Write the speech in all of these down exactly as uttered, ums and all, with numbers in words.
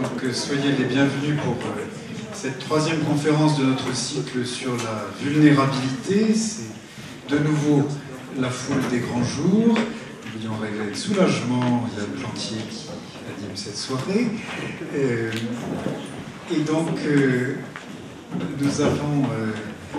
Donc euh, soyez les bienvenus pour euh, cette troisième conférence de notre cycle sur la vulnérabilité. C'est de nouveau la foule des grands jours. Nous voulions rêver de soulagement, Yann Plantier qui anime cette soirée. Euh, et donc euh, nous avons euh,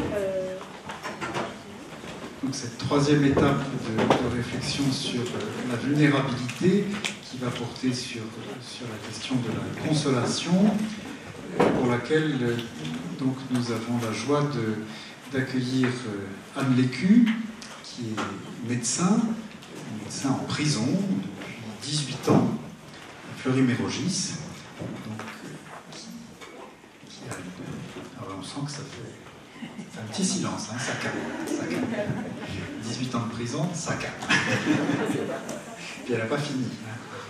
donc cette troisième étape de, de réflexion sur euh, la vulnérabilité qui va porter sur, sur la question de la consolation, pour laquelle donc, nous avons la joie d'accueillir Anne Lécu, qui est médecin, médecin en prison depuis dix-huit ans, à Fleury-Mérogis. Donc, qui, qui a, alors on sent que ça fait, ça fait un petit silence, hein, ça calme, ça calme. dix-huit ans de prison, ça calme. Puis elle n'a pas fini. Hein.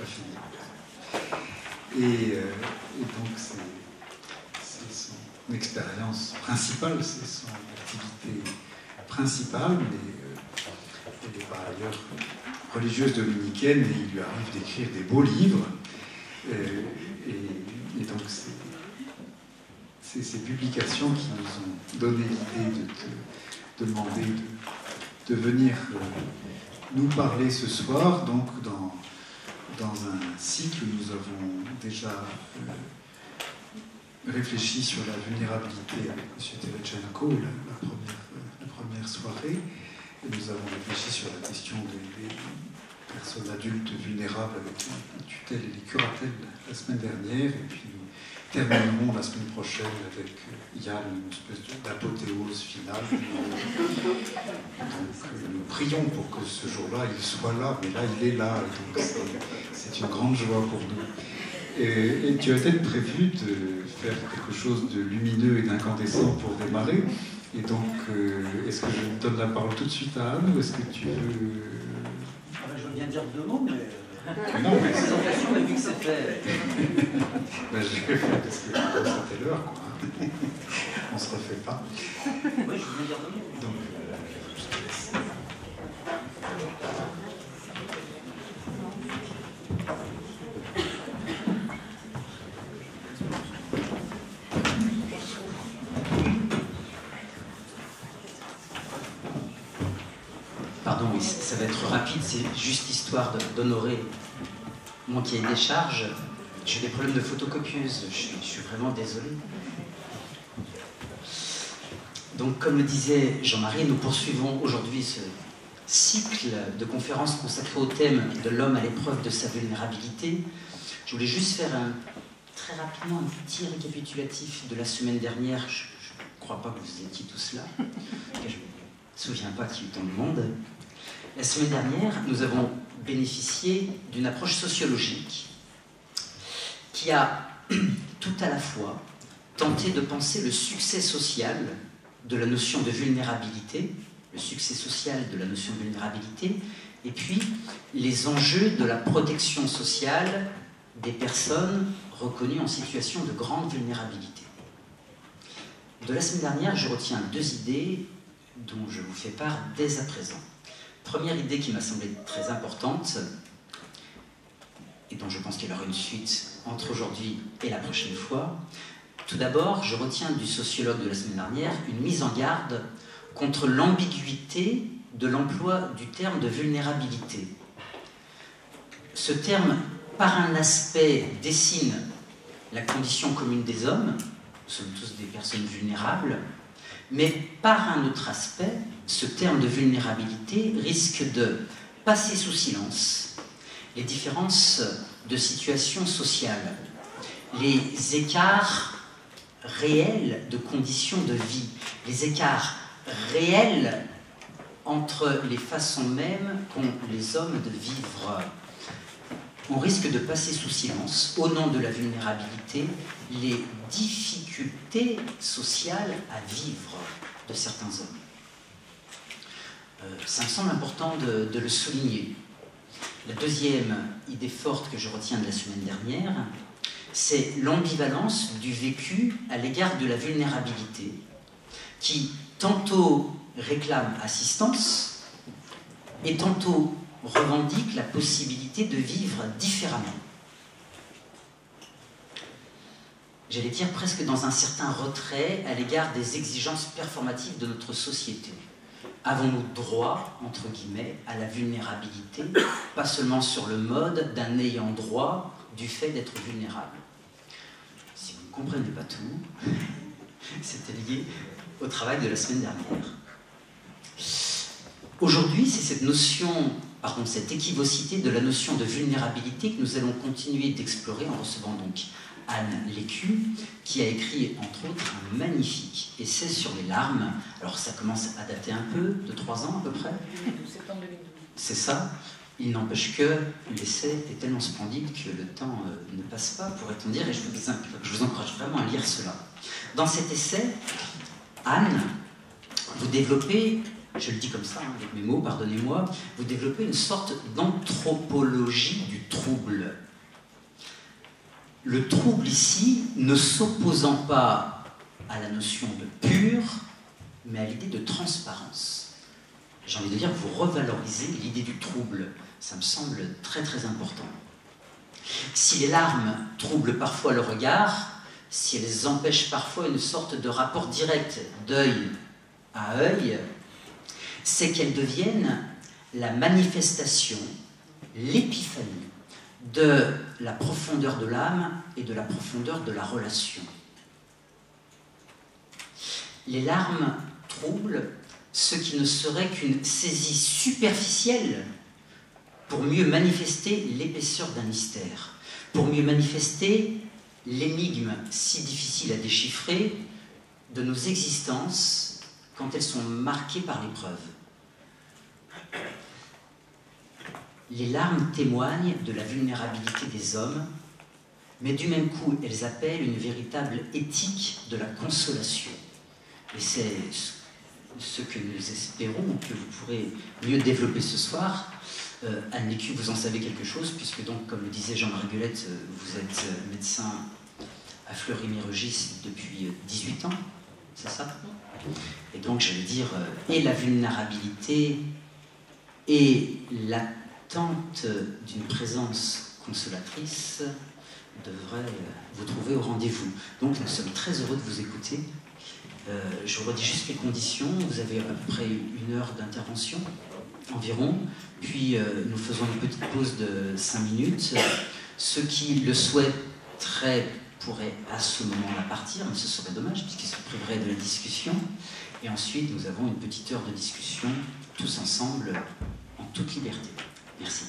Et, euh, et donc, c'est son expérience principale, c'est son activité principale, mais euh, elle est par ailleurs religieuse dominicaine et il lui arrive d'écrire des beaux livres. Euh, et, et donc, c'est ces publications qui nous ont donné l'idée de te de demander de, de venir euh, nous parler ce soir, donc dans. Dans un cycle, nous avons déjà euh, réfléchi sur la vulnérabilité avec M. Terechenko, la, la, première, euh, la première soirée. Et nous avons réfléchi sur la question des, des personnes adultes vulnérables avec les tutelles et les curatelles la semaine dernière. Et puis nous terminerons la semaine prochaine avec Yann, une espèce d'apothéose finale. Donc nous prions pour que ce jour-là, il soit là, mais là, il est là. Donc c'est une grande joie pour nous. Et, et tu as peut-être prévu de faire quelque chose de lumineux et d'incandescent pour démarrer. Et donc, euh, est-ce que je donne la parole tout de suite à Anne, ou est-ce que tu veux... Ah ben, je veux bien dire deux mots, mais... Non, mais... présentation, mais vu que c'était... ben, je vais faire parce que c'était l'heure, quoi. On se refait pas. Oui, je veux bien dire deux mots. Donc, euh, je te laisse. Pardon, oui, ça va être rapide, c'est juste histoire d'honorer mon cahier des charges. J'ai des problèmes de photocopieuse, je suis, je suis vraiment désolé. Donc, comme le disait Jean-Marie, nous poursuivons aujourd'hui ce cycle de conférences consacré au thème de l'homme à l'épreuve de sa vulnérabilité. Je voulais juste faire un, très rapidement un petit récapitulatif de la semaine dernière. Je ne crois pas que vous étiez tous là. Je ne me souviens pas qu'il y a eu tant de monde. La semaine dernière, nous avons bénéficié d'une approche sociologique qui a tout à la fois tenté de penser le succès social de la notion de vulnérabilité, le succès social de la notion de vulnérabilité, et puis les enjeux de la protection sociale des personnes reconnues en situation de grande vulnérabilité. De la semaine dernière, je retiens deux idées dont je vous fais part dès à présent. Première idée qui m'a semblé très importante, et dont je pense qu'il y aura une suite entre aujourd'hui et la prochaine fois. Tout d'abord, je retiens du sociologue de la semaine dernière une mise en garde contre l'ambiguïté de l'emploi du terme de vulnérabilité. Ce terme, par un aspect, dessine la condition commune des hommes, nous sommes tous des personnes vulnérables, mais par un autre aspect, ce terme de vulnérabilité risque de passer sous silence les différences de situation sociale, les écarts réels de conditions de vie, les écarts réels entre les façons mêmes qu'ont les hommes de vivre. On risque de passer sous silence, au nom de la vulnérabilité, les difficultés sociales à vivre de certains hommes. Euh, ça me semble important de, de le souligner. La deuxième idée forte que je retiens de la semaine dernière, c'est l'ambivalence du vécu à l'égard de la vulnérabilité, qui tantôt réclame assistance et tantôt revendique la possibilité de vivre différemment. j'allais dire presque dans un certain retrait à l'égard des exigences performatives de notre société. Avons-nous droit, entre guillemets, à la vulnérabilité, pas seulement sur le mode d'un ayant droit du fait d'être vulnérable? Si vous ne comprenez pas tout, c'était lié au travail de la semaine dernière. Aujourd'hui, c'est cette notion, pardon, cette équivocité de la notion de vulnérabilité que nous allons continuer d'explorer en recevant donc Anne Lécu, qui a écrit entre autres un magnifique essai sur les larmes. Alors ça commence à dater un peu, de trois ans à peu près. septembre deux mille douze. C'est ça. Il n'empêche que l'essai est tellement splendide que le temps euh, ne passe pas, pourrait-on dire, et je vous, je vous encourage vraiment à lire cela. Dans cet essai, Anne, vous développez, je le dis comme ça, hein, avec mes mots, pardonnez-moi, vous développez une sorte d'anthropologie du trouble. Le trouble ici ne s'opposant pas à la notion de pur, mais à l'idée de transparence. J'ai envie de dire, vous revalorisez l'idée du trouble. Ça me semble très très important. Si les larmes troublent parfois le regard, si elles empêchent parfois une sorte de rapport direct d'œil à œil, c'est qu'elles deviennent la manifestation, l'épiphanie de la profondeur de l'âme et de la profondeur de la relation. Les larmes troublent ce qui ne serait qu'une saisie superficielle pour mieux manifester l'épaisseur d'un mystère, pour mieux manifester l'énigme si difficile à déchiffrer de nos existences quand elles sont marquées par l'épreuve. Les larmes témoignent de la vulnérabilité des hommes, mais du même coup, elles appellent une véritable éthique de la consolation. Et c'est ce que nous espérons, que vous pourrez mieux développer ce soir. Euh, Anne Lécu, vous en savez quelque chose, puisque donc, comme le disait Jean-Marie Guelette, vous êtes médecin à Fleury-Mérogis depuis dix-huit ans, c'est ça? Et donc, j'allais dire, et la vulnérabilité, et l'attente d'une présence consolatrice devrait vous trouver au rendez-vous. Donc, nous sommes très heureux de vous écouter. Euh, je vous redis juste les conditions. Vous avez à peu près une heure d'intervention environ, puis euh, nous faisons une petite pause de cinq minutes. Ceux qui le souhaiteraient pourraient à ce moment-là partir, mais ce serait dommage puisqu'ils se priveraient de la discussion. Et ensuite, nous avons une petite heure de discussion tous ensemble, en toute liberté. Merci.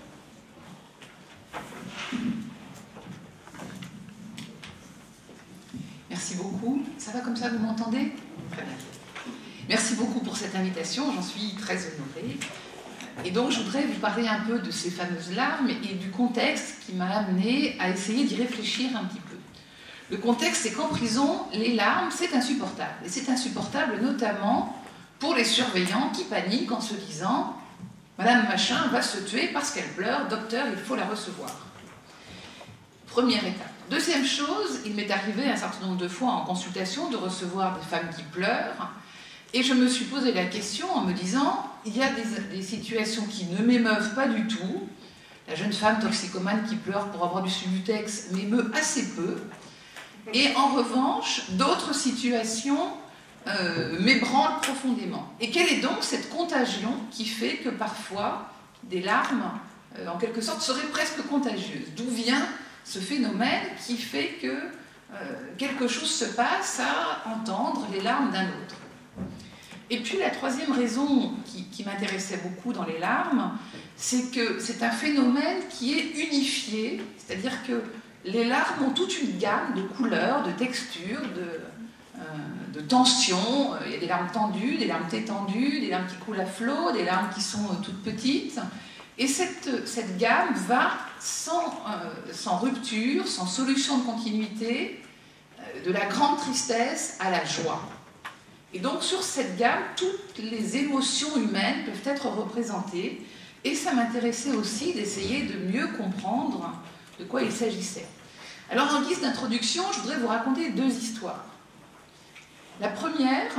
Merci beaucoup. Ça va comme ça, vous m'entendez? Très bien. Merci beaucoup pour cette invitation, j'en suis très honorée. Et donc, je voudrais vous parler un peu de ces fameuses larmes et du contexte qui m'a amené à essayer d'y réfléchir un petit peu. Le contexte, c'est qu'en prison, les larmes, c'est insupportable. Et c'est insupportable notamment pour les surveillants qui paniquent en se disant « Madame Machin va se tuer parce qu'elle pleure, docteur, il faut la recevoir ». Première étape. Deuxième chose, il m'est arrivé un certain nombre de fois en consultation de recevoir des femmes qui pleurent, et je me suis posé la question en me disant, il y a des, des situations qui ne m'émeuvent pas du tout. La jeune femme toxicomane qui pleure pour avoir du Subutex m'émeut assez peu, et en revanche, d'autres situations euh, m'ébranlent profondément. Et quelle est donc cette contagion qui fait que parfois des larmes, euh, en quelque sorte, seraient presque contagieuses? D'où vient ce phénomène qui fait que euh, quelque chose se passe à entendre les larmes d'un autre? Et puis la troisième raison qui, qui m'intéressait beaucoup dans les larmes, c'est que c'est un phénomène qui est unifié, c'est-à-dire que les larmes ont toute une gamme de couleurs, de textures, de, euh, de tensions. Il y a des larmes tendues, des larmes détendues, des larmes qui coulent à flot, des larmes qui sont euh, toutes petites. Et cette, cette gamme va sans, euh, sans rupture, sans solution de continuité, euh, de la grande tristesse à la joie. Et donc sur cette gamme, toutes les émotions humaines peuvent être représentées. Et ça m'intéressait aussi d'essayer de mieux comprendre de quoi il s'agissait. Alors en guise d'introduction, je voudrais vous raconter deux histoires. La première,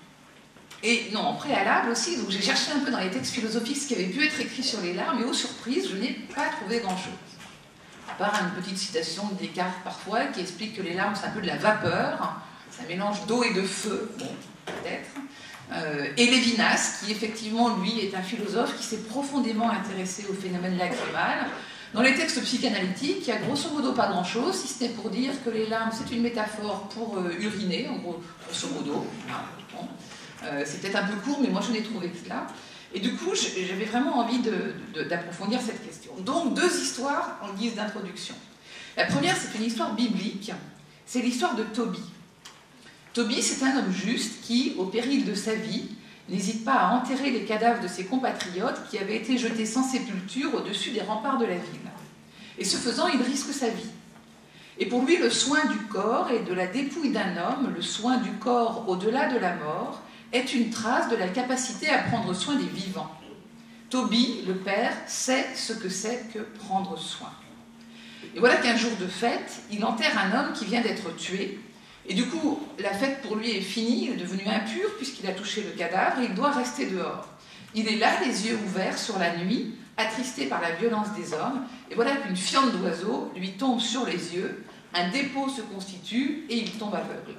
et non, en préalable aussi, donc j'ai cherché un peu dans les textes philosophiques ce qui avait pu être écrit sur les larmes, et aux surprises, je n'ai pas trouvé grand-chose. à part une petite citation de Descartes parfois qui explique que les larmes c'est un peu de la vapeur, c'est un mélange d'eau et de feu, bon, peut-être. Euh, et Lévinas, qui effectivement, lui, est un philosophe qui s'est profondément intéressé au phénomène lacrymal. Dans les textes psychanalytiques, il y a grosso modo pas grand-chose, si ce n'est pour dire que les larmes, c'est une métaphore pour euh, uriner, en gros, grosso modo. Bon. Euh, c'est peut-être un peu court, mais moi je n'ai trouvé que cela. Et du coup, j'avais vraiment envie de, de, d'approfondir cette question. Donc, deux histoires en guise d'introduction. La première, c'est une histoire biblique, c'est l'histoire de Tobie. Tobie, c'est un homme juste qui, au péril de sa vie, n'hésite pas à enterrer les cadavres de ses compatriotes qui avaient été jetés sans sépulture au-dessus des remparts de la ville. Et ce faisant, il risque sa vie. Et pour lui, le soin du corps et de la dépouille d'un homme, le soin du corps au-delà de la mort, est une trace de la capacité à prendre soin des vivants. Tobie, le père, sait ce que c'est que prendre soin. Et voilà qu'un jour de fête, il enterre un homme qui vient d'être tué. Et du coup, la fête pour lui est finie, il est devenu impur puisqu'il a touché le cadavre et il doit rester dehors. Il est là, les yeux ouverts sur la nuit, attristé par la violence des hommes, et voilà qu'une fiente d'oiseau lui tombe sur les yeux, un dépôt se constitue et il tombe aveugle.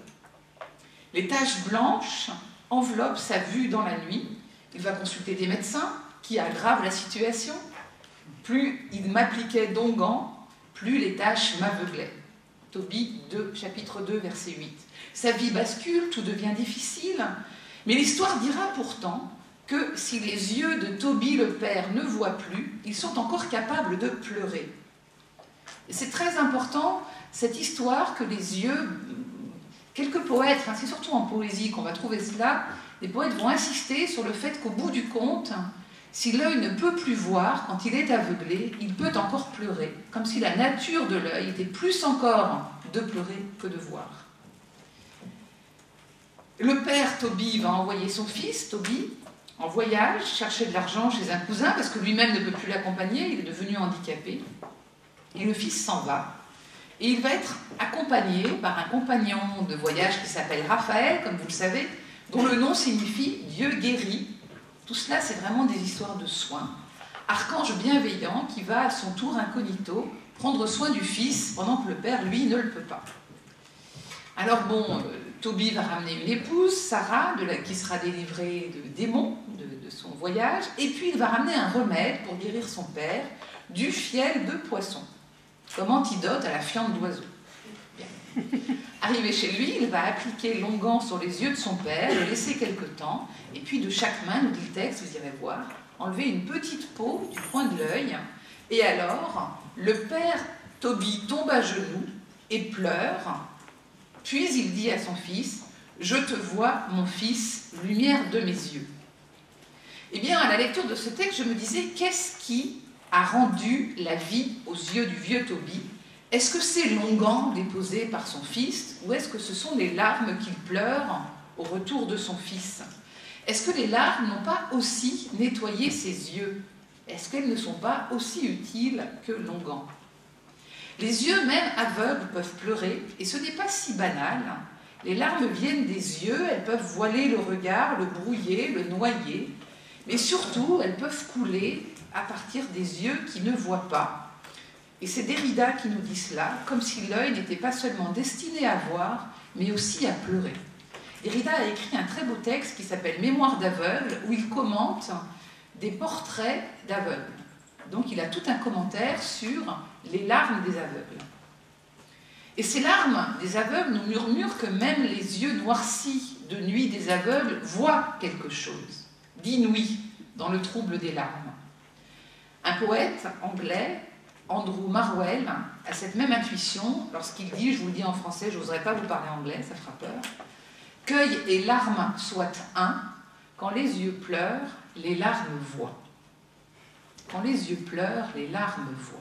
Les taches blanches enveloppent sa vue dans la nuit. Il va consulter des médecins qui aggravent la situation. Plus il m'appliquait d'onguents, plus les taches m'aveuglaient. Tobie deux, chapitre deux, verset huit. Sa vie bascule, tout devient difficile, mais l'histoire dira pourtant que si les yeux de Tobie le père ne voient plus, ils sont encore capables de pleurer. Et c'est très important, cette histoire, que les yeux, quelques poètes, hein, c'est surtout en poésie qu'on va trouver cela, les poètes vont insister sur le fait qu'au bout du compte, si l'œil ne peut plus voir, quand il est aveuglé, il peut encore pleurer, comme si la nature de l'œil était plus encore de pleurer que de voir. Le père Tobie va envoyer son fils, Tobie, en voyage, chercher de l'argent chez un cousin, parce que lui-même ne peut plus l'accompagner, il est devenu handicapé. Et le fils s'en va. Et il va être accompagné par un compagnon de voyage qui s'appelle Raphaël, comme vous le savez, dont le nom signifie « Dieu guérit ». Tout cela, c'est vraiment des histoires de soins. Archange bienveillant qui va à son tour incognito prendre soin du fils pendant que le père, lui, ne le peut pas. Alors bon, euh, Tobie va ramener une épouse, Sarah, de la, qui sera délivrée de démons de, de son voyage, et puis il va ramener un remède pour guérir son père, du fiel de poisson, comme antidote à la fiente d'oiseau. Bien. Arrivé chez lui, il va appliquer l'onguent sur les yeux de son père, le laisser quelque temps, et puis de chaque main, nous dit le texte, vous irez voir, enlever une petite peau du coin de l'œil, et alors, le père Tobie tombe à genoux et pleure, puis il dit à son fils, « Je te vois, mon fils, lumière de mes yeux. » Eh bien, à la lecture de ce texte, je me disais, qu'est-ce qui a rendu la vie aux yeux du vieux Tobie? Est-ce que c'est l'onguent déposé par son fils, ou est-ce que ce sont les larmes qu'il pleure au retour de son fils? Est-ce que les larmes n'ont pas aussi nettoyé ses yeux? Est-ce qu'elles ne sont pas aussi utiles que l'onguent? Les yeux, même aveugles, peuvent pleurer, et ce n'est pas si banal. Les larmes viennent des yeux, elles peuvent voiler le regard, le brouiller, le noyer, mais surtout, elles peuvent couler à partir des yeux qui ne voient pas. Et c'est Derrida qui nous dit cela, comme si l'œil n'était pas seulement destiné à voir, mais aussi à pleurer. Derrida a écrit un très beau texte qui s'appelle « Mémoire d'aveugle », où il commente des portraits d'aveugles. Donc il a tout un commentaire sur les larmes des aveugles. Et ces larmes des aveugles nous murmurent que même les yeux noircis de nuit des aveugles voient quelque chose d'inouï dans le trouble des larmes. Un poète anglais, Andrew Marvell, a cette même intuition lorsqu'il dit, je vous le dis en français, je n'oserais pas vous parler anglais, ça fera peur, « Qu'œil et larmes soient un, quand les yeux pleurent, les larmes voient. » Quand les yeux pleurent, les larmes voient.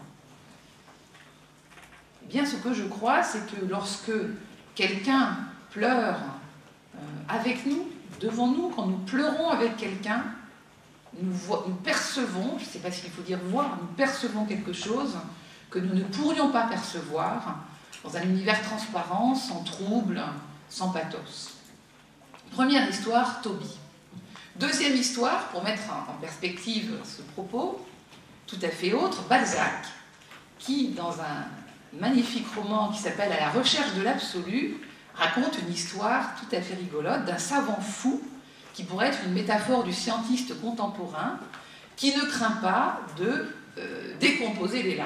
Eh bien, ce que je crois, c'est que lorsque quelqu'un pleure euh, avec nous, devant nous, quand nous pleurons avec quelqu'un, nous, nous percevons, je ne sais pas s'il faut dire voir, nous percevons quelque chose que nous ne pourrions pas percevoir dans un univers transparent, sans trouble, sans pathos. Première histoire, Tobie. Deuxième histoire, pour mettre en perspective ce propos, tout à fait autre, Balzac, qui, dans un magnifique roman qui s'appelle « À la recherche de l'absolu », raconte une histoire tout à fait rigolote d'un savant fou qui pourrait être une métaphore du scientiste contemporain qui ne craint pas de euh, décomposer les larmes.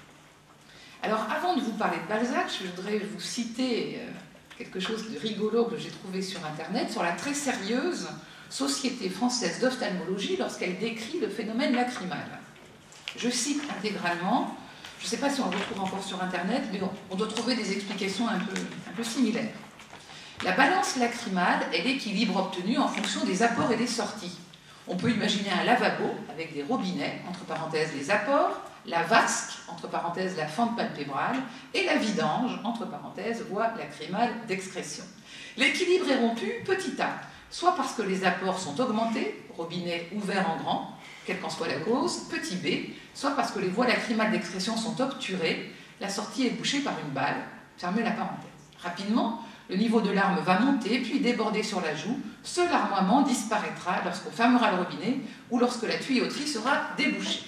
Alors, avant de vous parler de Balzac, je voudrais vous citer euh, quelque chose de rigolo que j'ai trouvé sur Internet sur la très sérieuse Société française d'ophtalmologie lorsqu'elle décrit le phénomène lacrymal. Je cite intégralement, je ne sais pas si on le retrouve encore sur Internet, mais on doit trouver des explications un peu, un peu similaires. La balance lacrymale est l'équilibre obtenu en fonction des apports et des sorties. On peut imaginer un lavabo avec des robinets, entre parenthèses les apports, la vasque, entre parenthèses la fente palpébrale, et la vidange, entre parenthèses voie lacrymale d'excrétion. L'équilibre est rompu petit a, soit parce que les apports sont augmentés, robinet ouvert en grand, quelle qu'en soit la cause, petit b, soit parce que les voies lacrymales d'excrétion sont obturées, la sortie est bouchée par une balle, fermez la parenthèse. Rapidement, le niveau de larmes va monter, puis déborder sur la joue. Ce larmoiement disparaîtra lorsqu'on fermera le robinet ou lorsque la tuyauterie sera débouchée.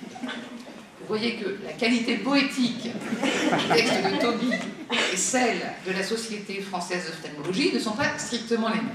Vous voyez que la qualité poétique du texte de Tobie et celle de la Société française d'ophtalmologie ne sont pas strictement les mêmes.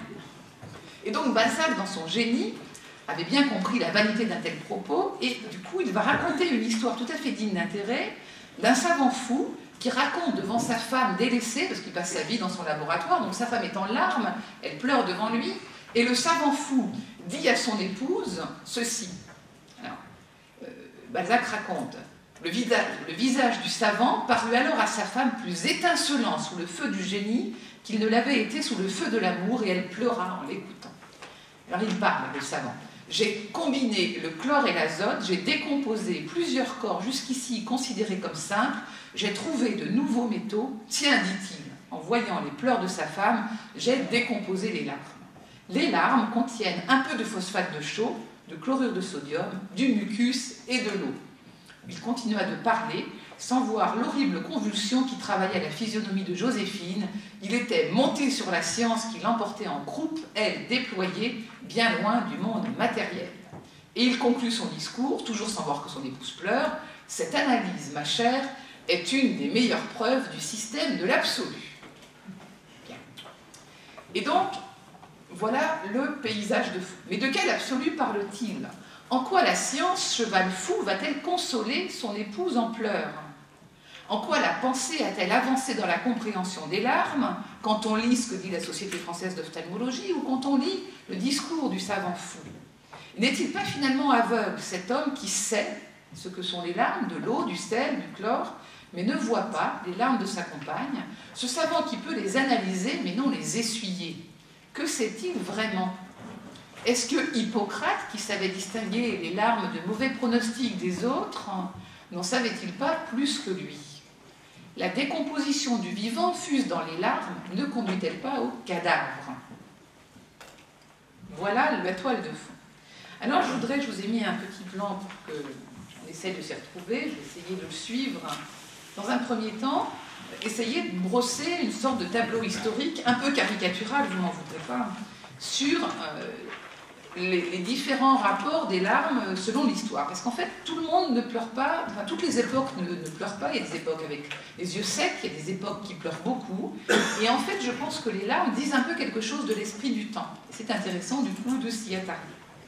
Et donc Balzac, dans son génie, avait bien compris la vanité d'un tel propos, et du coup il va raconter une histoire tout à fait digne d'intérêt d'un savant fou qui raconte devant sa femme délaissée, parce qu'il passe sa vie dans son laboratoire, donc sa femme est en larmes, elle pleure devant lui, et le savant fou dit à son épouse ceci. Alors, euh, Balzac raconte, le visage, le visage du savant parut alors à sa femme plus étincelant sous le feu du génie qu'il ne l'avait été sous le feu de l'amour, et elle pleura en l'écoutant. Alors il parle, le savant. J'ai combiné le chlore et l'azote, j'ai décomposé plusieurs corps jusqu'ici considérés comme simples, j'ai trouvé de nouveaux métaux. Tiens, dit-il, en voyant les pleurs de sa femme, j'ai décomposé les larmes. Les larmes contiennent un peu de phosphate de chaux, de chlorure de sodium, du mucus et de l'eau. Il continua de parler, sans voir l'horrible convulsion qui travaillait la physionomie de Joséphine. Il était monté sur la science qui l'emportait en croupe, elle déployée, bien loin du monde matériel. Et il conclut son discours, toujours sans voir que son épouse pleure. Cette analyse, ma chère, est une des meilleures preuves du système de l'absolu. Et donc, voilà le paysage de fou. Mais de quel absolu parle-t-il? En quoi la science, cheval fou, va-t-elle consoler son épouse en pleurs? En quoi la pensée a-t-elle avancé dans la compréhension des larmes quand on lit ce que dit la Société française d'ophtalmologie ou quand on lit le discours du savant fou? N'est-il pas finalement aveugle, cet homme qui sait ce que sont les larmes, de l'eau, du sel, du chlore, mais ne voit pas les larmes de sa compagne, ce savant qui peut les analyser mais non les essuyer? Que sait-il vraiment? Est-ce que Hippocrate, qui savait distinguer les larmes de mauvais pronostics des autres, n'en savait-il pas plus que lui? La décomposition du vivant, fuse dans les larmes, ne conduit-elle pas au cadavre? Voilà la toile de fond. Alors je voudrais, je vous ai mis un petit plan pour qu'on essaye de s'y retrouver, je vais essayer de le suivre. Dans un premier temps, essayer de brosser une sorte de tableau historique, un peu caricatural, vous m'en voudrez pas, sur euh, les, les différents rapports des larmes selon l'histoire. Parce qu'en fait, tout le monde ne pleure pas, enfin toutes les époques ne, ne pleurent pas, il y a des époques avec les yeux secs, il y a des époques qui pleurent beaucoup, et en fait, je pense que les larmes disent un peu quelque chose de l'esprit du temps. Et c'est intéressant du coup de s'y attarder.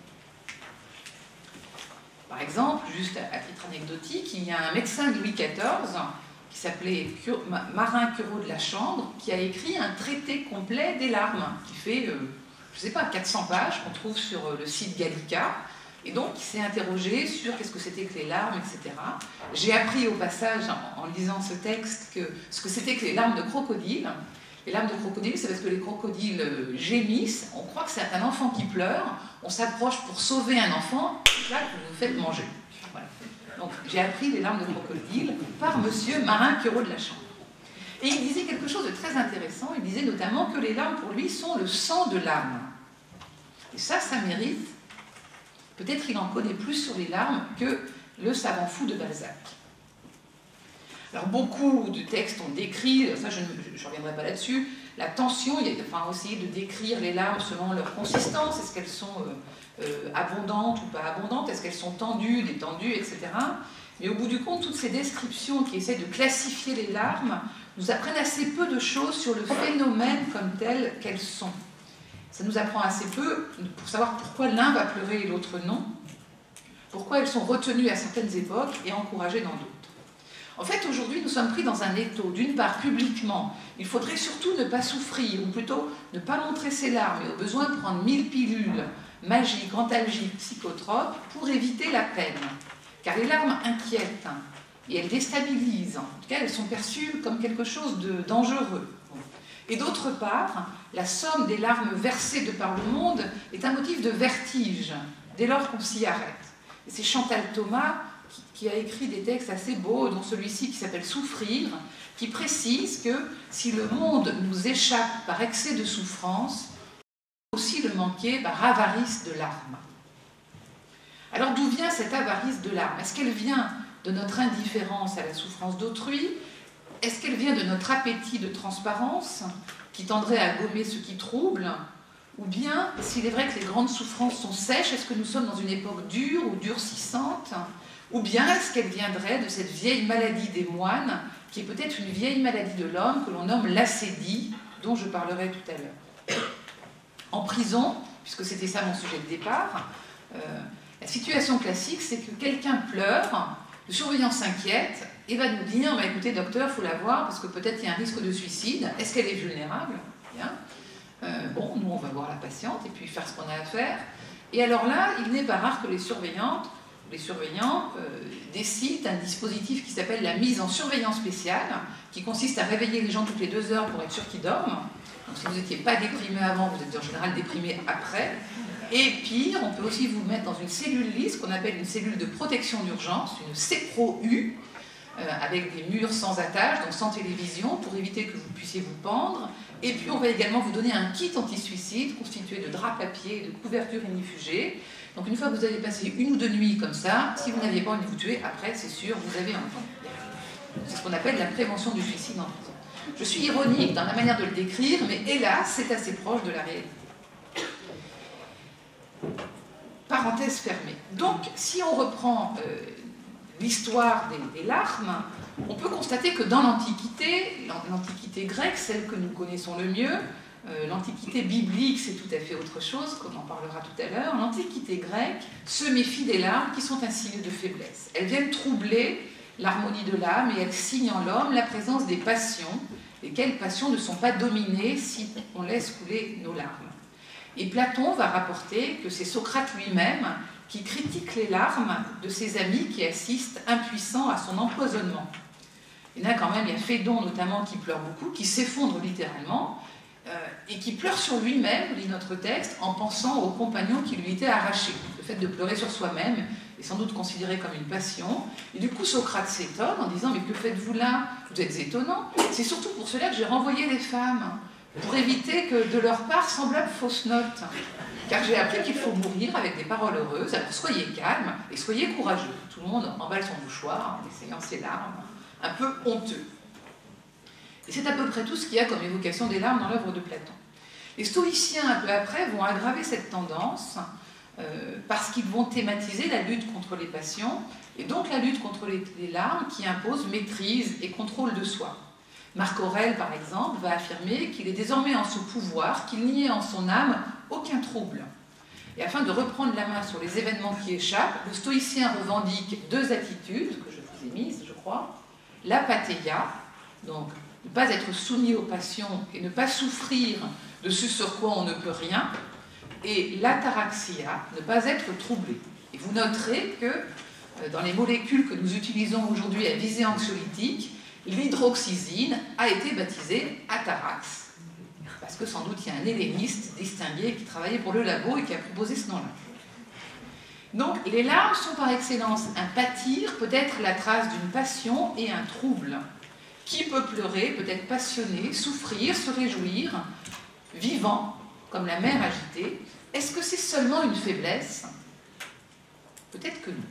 Par exemple, juste à titre anecdotique, il y a un médecin de Louis quatorze qui s'appelait Marin Cureau de la Chambre, qui a écrit un traité complet des larmes, qui fait, euh, je ne sais pas, quatre cents pages, qu'on trouve sur le site Gallica, et donc il s'est interrogé sur qu'est-ce que c'était que les larmes, et cetera. J'ai appris au passage, en, en lisant ce texte, que, ce que c'était que les larmes de crocodile. Les larmes de crocodile, c'est parce que les crocodiles gémissent, on croit que c'est un enfant qui pleure, on s'approche pour sauver un enfant, là, vous vous faites manger. Voilà. Donc j'ai appris les larmes de crocodile par monsieur Marin Cureau de la Chambre. Et il disait quelque chose de très intéressant, il disait notamment que les larmes pour lui sont le sang de l'âme. Et ça, ça mérite, peut-être il en connaît plus sur les larmes que le savant fou de Balzac. Alors beaucoup de textes ont décrit, ça je ne reviendrai pas là-dessus, la tension, il y a enfin, essayé de décrire les larmes selon leur consistance, est-ce qu'elles sont euh, euh, abondantes ou pas abondantes, est-ce qu'elles sont tendues, détendues, et cetera. Mais au bout du compte, toutes ces descriptions qui essaient de classifier les larmes nous apprennent assez peu de choses sur le phénomène comme tel qu'elles sont. Ça nous apprend assez peu pour savoir pourquoi l'un va pleurer et l'autre non, pourquoi elles sont retenues à certaines époques et encouragées dans d'autres. En fait, aujourd'hui, nous sommes pris dans un étau. D'une part, publiquement, il faudrait surtout ne pas souffrir, ou plutôt ne pas montrer ses larmes, et au besoin de prendre mille pilules magiques, antalgiques, psychotropes, pour éviter la peine. Car les larmes inquiètent, et elles déstabilisent. En tout cas, elles sont perçues comme quelque chose de dangereux. Et d'autre part, la somme des larmes versées de par le monde est un motif de vertige, dès lors qu'on s'y arrête. Et c'est Chantal Thomas qui, qui a écrit des textes assez beaux, dont celui-ci qui s'appelle « Souffrir », qui précise que si le monde nous échappe par excès de souffrance, on peut aussi le manquer par avarice de larmes. Alors d'où vient cette avarice de larmes? Est-ce qu'elle vient de notre indifférence à la souffrance d'autrui? Est-ce qu'elle vient de notre appétit de transparence, qui tendrait à gommer ce qui trouble? Ou bien, s'il est vrai que les grandes souffrances sont sèches, est-ce que nous sommes dans une époque dure ou durcissante? Ou bien est-ce qu'elle viendrait de cette vieille maladie des moines, qui est peut-être une vieille maladie de l'homme, que l'on nomme l'acédie, dont je parlerai tout à l'heure. En prison, puisque c'était ça mon sujet de départ, euh, la situation classique, c'est que quelqu'un pleure, le surveillant s'inquiète, et va nous dire, bah, écoutez docteur, il faut la voir, parce que peut-être il y a un risque de suicide. Est-ce qu'elle est vulnérable? Bien. Euh, bon, nous on va voir la patiente, et puis faire ce qu'on a à faire. Et alors là, il n'est pas rare que les surveillantes, les surveillants euh, décident d'un dispositif qui s'appelle la mise en surveillance spéciale, qui consiste à réveiller les gens toutes les deux heures pour être sûr qu'ils dorment. Donc si vous n'étiez pas déprimé avant, vous êtes en général déprimé après. Et pire, on peut aussi vous mettre dans une cellule lisse, qu'on appelle une cellule de protection d'urgence, une C P R O U, euh, avec des murs sans attache, donc sans télévision, pour éviter que vous puissiez vous pendre. Et puis on va également vous donner un kit anti-suicide constitué de draps papier et de couvertures ignifugées. Donc une fois que vous avez passé une ou deux nuits comme ça, si vous n'aviez pas envie de vous tuer, après c'est sûr, vous avez envie. C'est ce qu'on appelle la prévention du suicide en prison. Je suis ironique dans la manière de le décrire, mais hélas, c'est assez proche de la réalité. Parenthèse fermée. Donc, si on reprend euh, l'histoire des, des larmes, on peut constater que dans l'Antiquité, l'Antiquité grecque, celle que nous connaissons le mieux, euh, l'Antiquité biblique, c'est tout à fait autre chose, comme on en parlera tout à l'heure, l'Antiquité grecque se méfie des larmes qui sont un signe de faiblesse. Elles viennent troubler l'harmonie de l'âme et elles signent en l'homme la présence des passions, lesquelles passions ne sont pas dominées si on laisse couler nos larmes. Et Platon va rapporter que c'est Socrate lui-même qui critique les larmes de ses amis qui assistent impuissants à son empoisonnement. Il y en a quand même, il y a Phédon notamment qui pleure beaucoup, qui s'effondre littéralement, euh, et qui pleure sur lui-même, lit notre texte, en pensant au compagnon qui lui était arraché. Le fait de pleurer sur soi-même est sans doute considéré comme une passion. Et du coup, Socrate s'étonne en disant « Mais que faites-vous là? Vous êtes étonnant. C'est surtout pour cela que j'ai renvoyé les femmes. » pour éviter que de leur part semblable fausse note. Car j'ai appris qu'il faut mourir avec des paroles heureuses, alors soyez calme et soyez courageux. Tout le monde emballe son mouchoir en essayant ses larmes, un peu honteux. Et c'est à peu près tout ce qu'il y a comme évocation des larmes dans l'œuvre de Platon. Les stoïciens, un peu après, vont aggraver cette tendance euh, parce qu'ils vont thématiser la lutte contre les passions, et donc la lutte contre les, les larmes qui impose maîtrise et contrôle de soi. Marc Aurèle, par exemple, va affirmer qu'il est désormais en ce pouvoir, qu'il n'y ait en son âme aucun trouble. Et afin de reprendre la main sur les événements qui échappent, le stoïcien revendique deux attitudes, que je vous ai mises, je crois. L'apatheia, donc ne pas être soumis aux passions et ne pas souffrir de ce sur quoi on ne peut rien, et l'ataraxia, ne pas être troublé. Et vous noterez que dans les molécules que nous utilisons aujourd'hui à visée anxiolytique, l'hydroxysine a été baptisée atarax, parce que sans doute il y a un helléniste distingué qui travaillait pour le labo et qui a proposé ce nom-là. Donc les larmes sont par excellence un pâtir, peut-être la trace d'une passion et un trouble. Qui peut pleurer, peut être passionné, souffrir, se réjouir, vivant, comme la mer agitée? Est-ce que c'est seulement une faiblesse? Peut-être que non.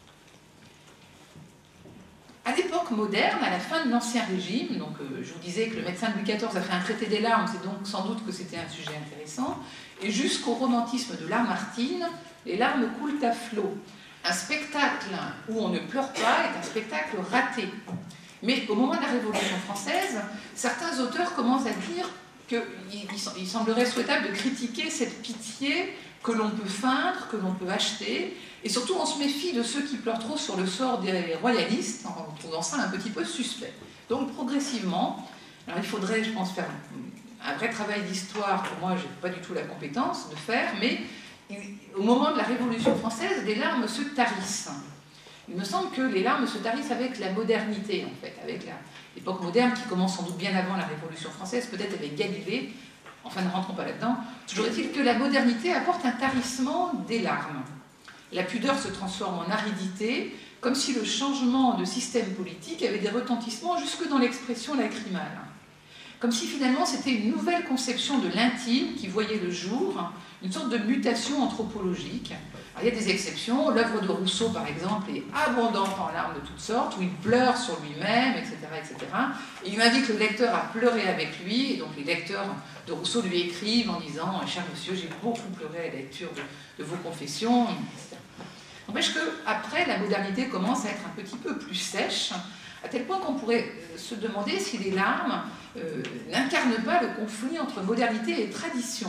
À l'époque moderne, à la fin de l'Ancien Régime, donc euh, je vous disais que le médecin de Louis quatorze a fait un traité des larmes, c'est donc sans doute que c'était un sujet intéressant, et jusqu'au romantisme de Lamartine, les larmes coulent à flot. un spectacle où on ne pleure pas est un spectacle raté. Mais au moment de la Révolution française, certains auteurs commencent à dire qu'il semblerait souhaitable de critiquer cette pitié que l'on peut feindre, que l'on peut acheter, et surtout on se méfie de ceux qui pleurent trop sur le sort des royalistes, en trouvant ça un petit peu suspect. Donc progressivement, alors il faudrait, je pense, faire un vrai travail d'histoire, que moi je n'ai pas du tout la compétence de faire, mais au moment de la Révolution française, les larmes se tarissent. Il me semble que les larmes se tarissent avec la modernité, en fait, avec l'époque moderne qui commence sans doute bien avant la Révolution française, peut-être avec Galilée, enfin ne rentrons pas là-dedans. Toujours est-il que la modernité apporte un tarissement des larmes. La pudeur se transforme en aridité, comme si le changement de système politique avait des retentissements jusque dans l'expression lacrymale. Comme si finalement c'était une nouvelle conception de l'intime qui voyait le jour, une sorte de mutation anthropologique. Alors, il y a des exceptions, l'œuvre de Rousseau par exemple est abondante en larmes de toutes sortes, où il pleure sur lui-même, et cetera, et cetera. Et il invite le lecteur à pleurer avec lui, et donc les lecteurs de Rousseau lui écrivent en disant « Cher monsieur, j'ai beaucoup pleuré à la lecture de, de vos confessions », et cetera. N'empêche qu'après, la modernité commence à être un petit peu plus sèche, à tel point qu'on pourrait se demander si les larmes euh, n'incarnent pas le conflit entre modernité et tradition.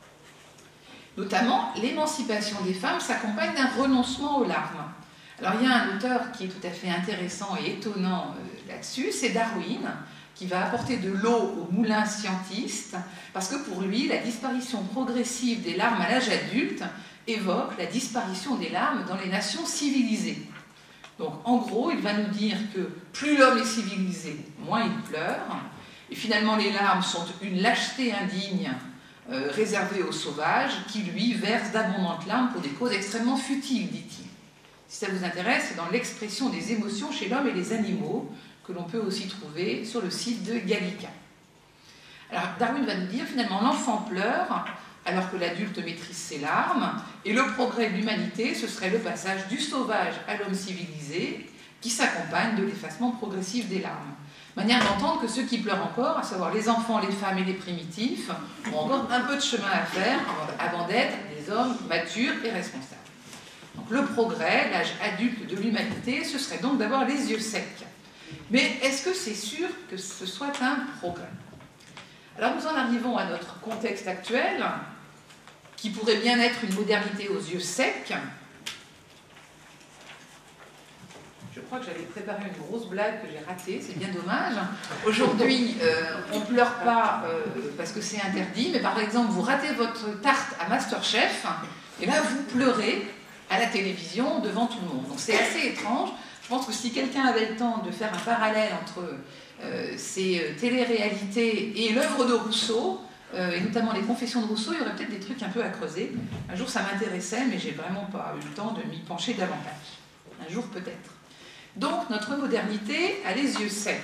Notamment, l'émancipation des femmes s'accompagne d'un renoncement aux larmes. Alors il y a un auteur qui est tout à fait intéressant et étonnant euh, là-dessus, c'est Darwin, qui va apporter de l'eau au moulin scientiste, parce que pour lui, la disparition progressive des larmes à l'âge adulte évoque la disparition des larmes dans les nations civilisées. Donc en gros, il va nous dire que plus l'homme est civilisé, moins il pleure, et finalement les larmes sont une lâcheté indigne euh, réservée aux sauvages, qui lui verse d'abondantes larmes pour des causes extrêmement futiles, dit-il. Si ça vous intéresse, c'est dans l'expression des émotions chez l'homme et les animaux, que l'on peut aussi trouver sur le site de Gallica. Alors Darwin va nous dire finalement l'enfant pleure alors que l'adulte maîtrise ses larmes, et le progrès de l'humanité, ce serait le passage du sauvage à l'homme civilisé, qui s'accompagne de l'effacement progressif des larmes. Manière d'entendre que ceux qui pleurent encore, à savoir les enfants, les femmes et les primitifs, ont encore un peu de chemin à faire avant d'être des hommes matures et responsables. Donc le progrès, l'âge adulte de l'humanité, ce serait donc d'avoir les yeux secs. Mais est-ce que c'est sûr que ce soit un progrès? Alors nous en arrivons à notre contexte actuel, qui pourrait bien être une modernité aux yeux secs. Je crois que j'avais préparé une grosse blague que j'ai ratée, c'est bien dommage. Aujourd'hui, euh, on ne pleure pas euh, parce que c'est interdit, mais par exemple, vous ratez votre tarte à Masterchef, et là, vous pleurez à la télévision devant tout le monde. Donc c'est assez étrange. Je pense que si quelqu'un avait le temps de faire un parallèle entre euh, ces téléréalités et l'œuvre de Rousseau, euh, et notamment les confessions de Rousseau, il y aurait peut-être des trucs un peu à creuser. Un jour, ça m'intéressait, mais j'ai vraiment pas eu le temps de m'y pencher davantage. Un jour, peut-être. Donc, notre modernité a les yeux secs.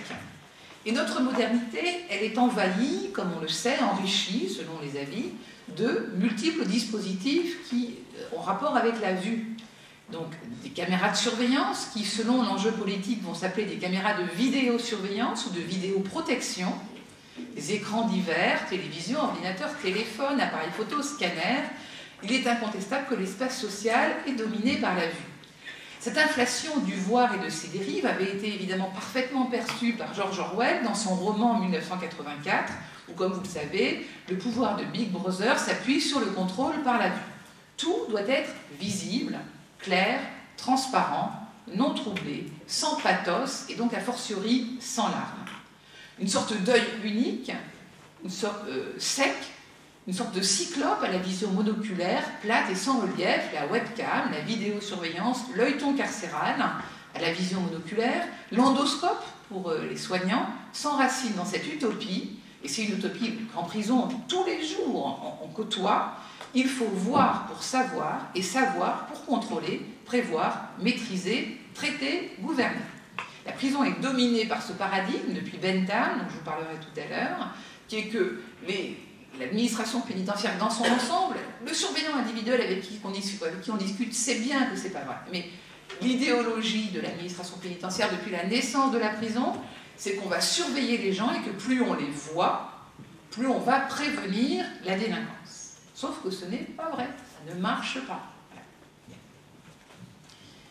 Et notre modernité, elle est envahie, comme on le sait, enrichie, selon les avis, de multiples dispositifs qui ont rapport avec la vue. Donc, des caméras de surveillance qui, selon l'enjeu politique, vont s'appeler des caméras de vidéosurveillance ou de vidéoprotection, des écrans divers, télévision, ordinateur, téléphone, appareil photo, scanner. Il est incontestable que l'espace social est dominé par la vue. Cette inflation du voir et de ses dérives avait été évidemment parfaitement perçue par George Orwell dans son roman mille neuf cent quatre-vingt-quatre, où, comme vous le savez, le pouvoir de Big Brother s'appuie sur le contrôle par la vue. Tout doit être visible, clair, transparent, non troublé, sans pathos et donc a fortiori sans larmes. Une sorte d'œil unique, une sorte euh, sec, une sorte de cyclope à la vision monoculaire, plate et sans relief, la webcam, la vidéosurveillance, l'œilleton carcéral à la vision monoculaire, l'endoscope pour euh, les soignants, s'enracine dans cette utopie, et c'est une utopie qu'en prison tous les jours on, on côtoie. Il faut voir pour savoir, et savoir pour contrôler, prévoir, maîtriser, traiter, gouverner. La prison est dominée par ce paradigme depuis Bentham, dont je vous parlerai tout à l'heure, qui est que l'administration pénitentiaire dans son ensemble, le surveillant individuel avec qui on discute, avec qui on discute sait bien que c'est pas vrai. Mais l'idéologie de l'administration pénitentiaire depuis la naissance de la prison, c'est qu'on va surveiller les gens et que plus on les voit, plus on va prévenir la délinquance. Sauf que ce n'est pas vrai, ça ne marche pas.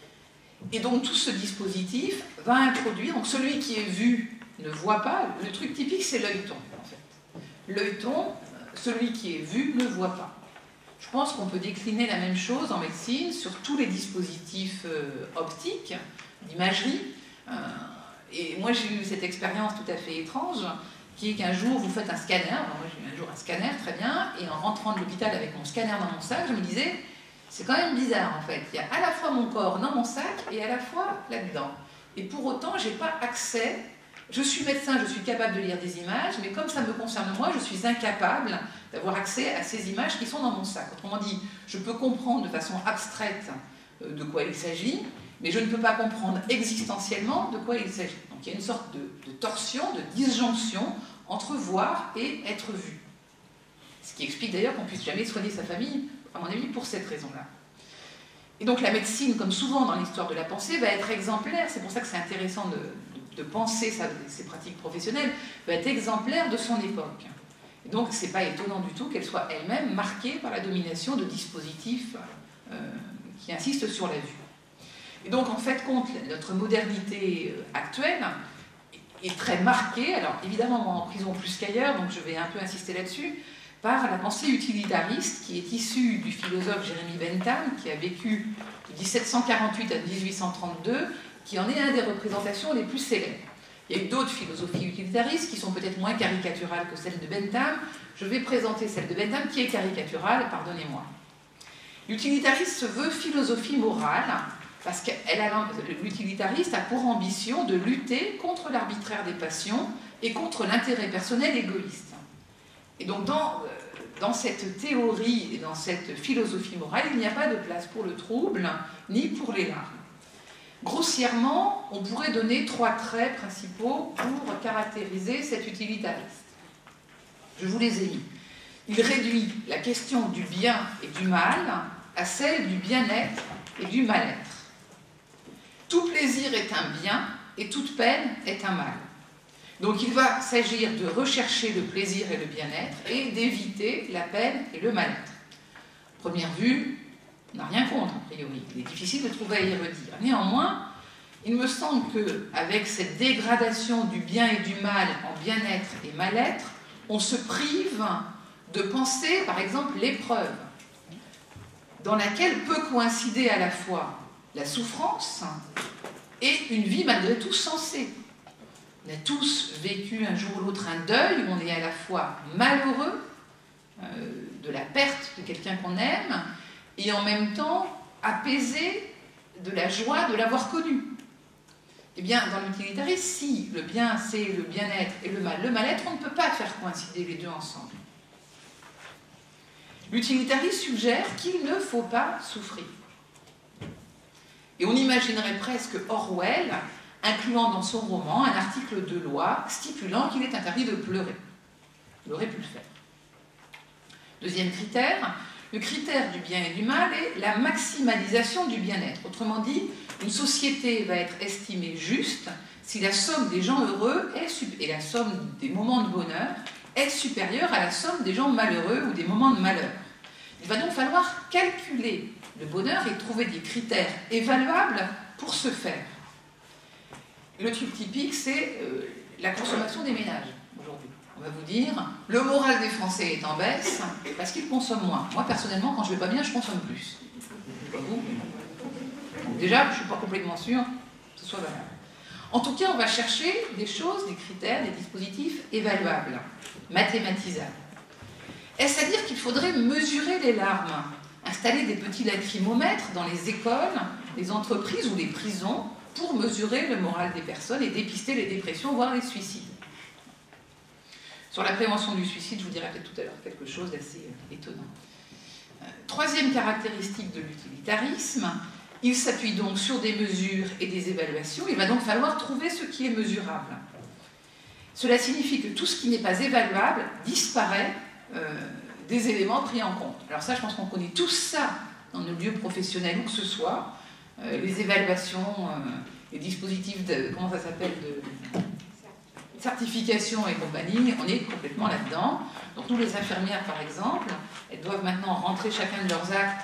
Et donc tout ce dispositif va introduire, donc celui qui est vu ne voit pas, le truc typique c'est l'œilleton en fait. L'œilleton, celui qui est vu ne voit pas. Je pense qu'on peut décliner la même chose en médecine sur tous les dispositifs euh, optiques, d'imagerie. Euh, et moi j'ai eu cette expérience tout à fait étrange, qui est qu'un jour vous faites un scanner, alors moi j'ai eu un jour un scanner, très bien, et en rentrant de l'hôpital avec mon scanner dans mon sac, je me disais, c'est quand même bizarre en fait, il y a à la fois mon corps dans mon sac et à la fois là-dedans. Et pour autant, j'ai pas accès, je suis médecin, je suis capable de lire des images, mais comme ça me concerne moi, je suis incapable d'avoir accès à ces images qui sont dans mon sac. Autrement dit, je peux comprendre de façon abstraite de quoi il s'agit, mais je ne peux pas comprendre existentiellement de quoi il s'agit. Donc il y a une sorte de, de torsion, de disjonction entre voir et être vu. Ce qui explique d'ailleurs qu'on ne puisse jamais soigner sa famille, à mon avis, pour cette raison-là. Et donc la médecine, comme souvent dans l'histoire de la pensée, va être exemplaire, c'est pour ça que c'est intéressant de, de, de penser sa, ses pratiques professionnelles, va être exemplaire de son époque. Et donc ce n'est pas étonnant du tout qu'elle soit elle-même marquée par la domination de dispositifs euh, qui insistent sur la vue. Et donc, en fait, compte, notre modernité actuelle est très marquée, alors évidemment, moi en prison plus qu'ailleurs, donc je vais un peu insister là-dessus, par la pensée utilitariste qui est issue du philosophe Jérémy Bentham, qui a vécu de dix-sept cent quarante-huit à dix-huit cent trente-deux, qui en est une des représentations les plus célèbres. Il y a eu d'autres philosophies utilitaristes qui sont peut-être moins caricaturales que celle de Bentham. Je vais présenter celle de Bentham qui est caricaturale, pardonnez-moi. L'utilitariste se veut philosophie morale, parce que l'utilitariste a pour ambition de lutter contre l'arbitraire des passions et contre l'intérêt personnel égoïste. Et donc dans, dans cette théorie et dans cette philosophie morale, il n'y a pas de place pour le trouble ni pour les larmes. Grossièrement, on pourrait donner trois traits principaux pour caractériser cet utilitariste. Je vous les ai mis. Il réduit la question du bien et du mal à celle du bien-être et du mal-être. Tout plaisir est un bien et toute peine est un mal. Donc il va s'agir de rechercher le plaisir et le bien-être et d'éviter la peine et le mal-être. Première vue, on n'a rien contre, a priori. Il est difficile de trouver à y redire. Néanmoins, il me semble qu'avec cette dégradation du bien et du mal en bien-être et mal-être, on se prive de penser, par exemple, l'épreuve, dans laquelle peut coïncider à la fois la souffrance et une vie malgré tout sensée. On a tous vécu un jour ou l'autre un deuil où on est à la fois malheureux euh, de la perte de quelqu'un qu'on aime et en même temps apaisé de la joie de l'avoir connu. Eh bien, dans l'utilitarisme, si le bien c'est le bien-être et le mal, le mal-être, on ne peut pas faire coïncider les deux ensemble. L'utilitariste suggère qu'il ne faut pas souffrir. Et on imaginerait presque Orwell incluant dans son roman un article de loi stipulant qu'il est interdit de pleurer. Il aurait pu le faire. Deuxième critère, le critère du bien et du mal est la maximalisation du bien-être. Autrement dit, une société va être estimée juste si la somme des gens heureux est, et la somme des moments de bonheur est supérieure à la somme des gens malheureux ou des moments de malheur. Il va donc falloir calculer le bonheur et trouver des critères évaluables pour ce faire. Le truc typique, c'est euh, la consommation des ménages aujourd'hui. On va vous dire, le moral des Français est en baisse parce qu'ils consomment moins. Moi, personnellement, quand je ne vais pas bien, je consomme plus. Pas vous. Donc déjà, je ne suis pas complètement sûre que ce soit valable. En tout cas, on va chercher des choses, des critères, des dispositifs évaluables, mathématisables. Est-ce à dire qu'il faudrait mesurer les larmes, installer des petits lacrymomètres dans les écoles, les entreprises ou les prisons pour mesurer le moral des personnes et dépister les dépressions, voire les suicides? Sur la prévention du suicide, je vous dirai peut-être tout à l'heure quelque chose d'assez étonnant. Euh, troisième caractéristique de l'utilitarisme, il s'appuie donc sur des mesures et des évaluations. Il va donc falloir trouver ce qui est mesurable. Cela signifie que tout ce qui n'est pas évaluable disparaît euh, des éléments pris en compte. Alors ça, je pense qu'on connaît tous ça dans nos lieux professionnels, où que ce soit. Euh, les évaluations, euh, les dispositifs de, comment ça s'appelle, de certification et compagnie, on est complètement là-dedans. Donc nous, les infirmières, par exemple, elles doivent maintenant rentrer chacun de leurs actes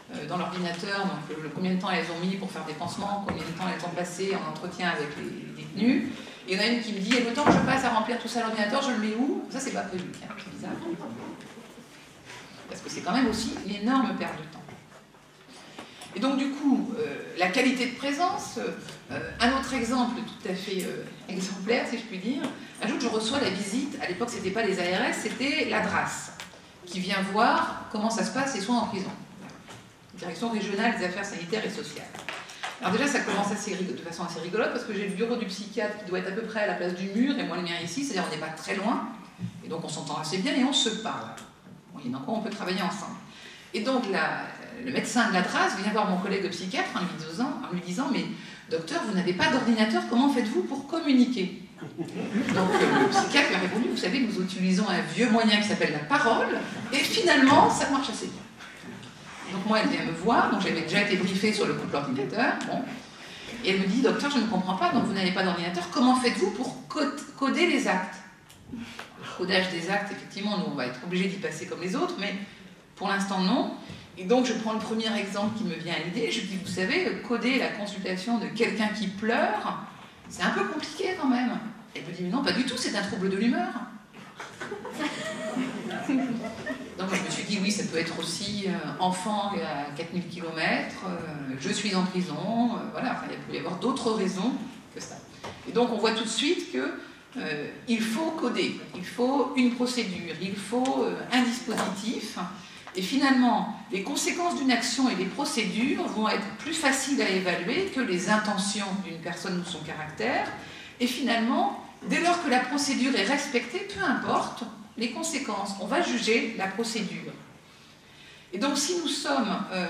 euh, dans l'ordinateur, donc le, combien de temps elles ont mis pour faire des pansements, combien de temps elles ont passé en entretien avec les, les détenus. Et il y en a une qui me dit, et le temps que je passe à remplir tout ça à l'ordinateur, je le mets où? Ça, c'est pas prévu, tiens, c'est bizarre. Parce que c'est quand même aussi une énorme perte de temps. Et donc, du coup, euh, la qualité de présence, euh, un autre exemple tout à fait euh, exemplaire, si je puis dire, un jour, je reçois la visite, à l'époque, c'était pas les A R S, c'était la D R A S, qui vient voir comment ça se passe les soins en prison. Direction régionale des affaires sanitaires et sociales. Alors déjà, ça commence assez, de façon assez rigolote, parce que j'ai le bureau du psychiatre qui doit être à peu près à la place du mur, et moi le mien ici, c'est-à-dire on n'est pas très loin, et donc on s'entend assez bien, et on se parle. Moyennant quoi, on peut travailler ensemble. Et donc, la, le médecin de la D R A S vient voir mon collègue psychiatre en lui disant, en lui disant mais docteur, vous n'avez pas d'ordinateur, comment faites-vous pour communiquer? Donc, le psychiatre lui a répondu, vous savez, nous utilisons un vieux moyen qui s'appelle la parole, et finalement, ça marche assez bien. Donc moi, elle vient me voir, donc j'avais déjà été briefée sur le coup de l'ordinateur, bon, et elle me dit, docteur, je ne comprends pas, donc vous n'avez pas d'ordinateur, comment faites-vous pour coder les actes? Le codage des actes, effectivement, nous, on va être obligés d'y passer comme les autres, mais pour l'instant, non. Et donc, je prends le premier exemple qui me vient à l'idée, je dis, vous savez, coder la consultation de quelqu'un qui pleure, c'est un peu compliqué quand même. Elle me dit, mais non, pas du tout, c'est un trouble de l'humeur. Donc je me suis dit, oui, ça peut être aussi euh, enfant à quatre mille kilomètres, euh, je suis en prison, euh, voilà, enfin, il peut y avoir d'autres raisons que ça. Et donc on voit tout de suite qu'il euh, faut coder, il faut une procédure, il faut euh, un dispositif, et finalement, les conséquences d'une action et des procédures vont être plus faciles à évaluer que les intentions d'une personne ou son caractère, et finalement, dès lors que la procédure est respectée, peu importe les conséquences, on va juger la procédure. Et donc si nous sommes... Euh,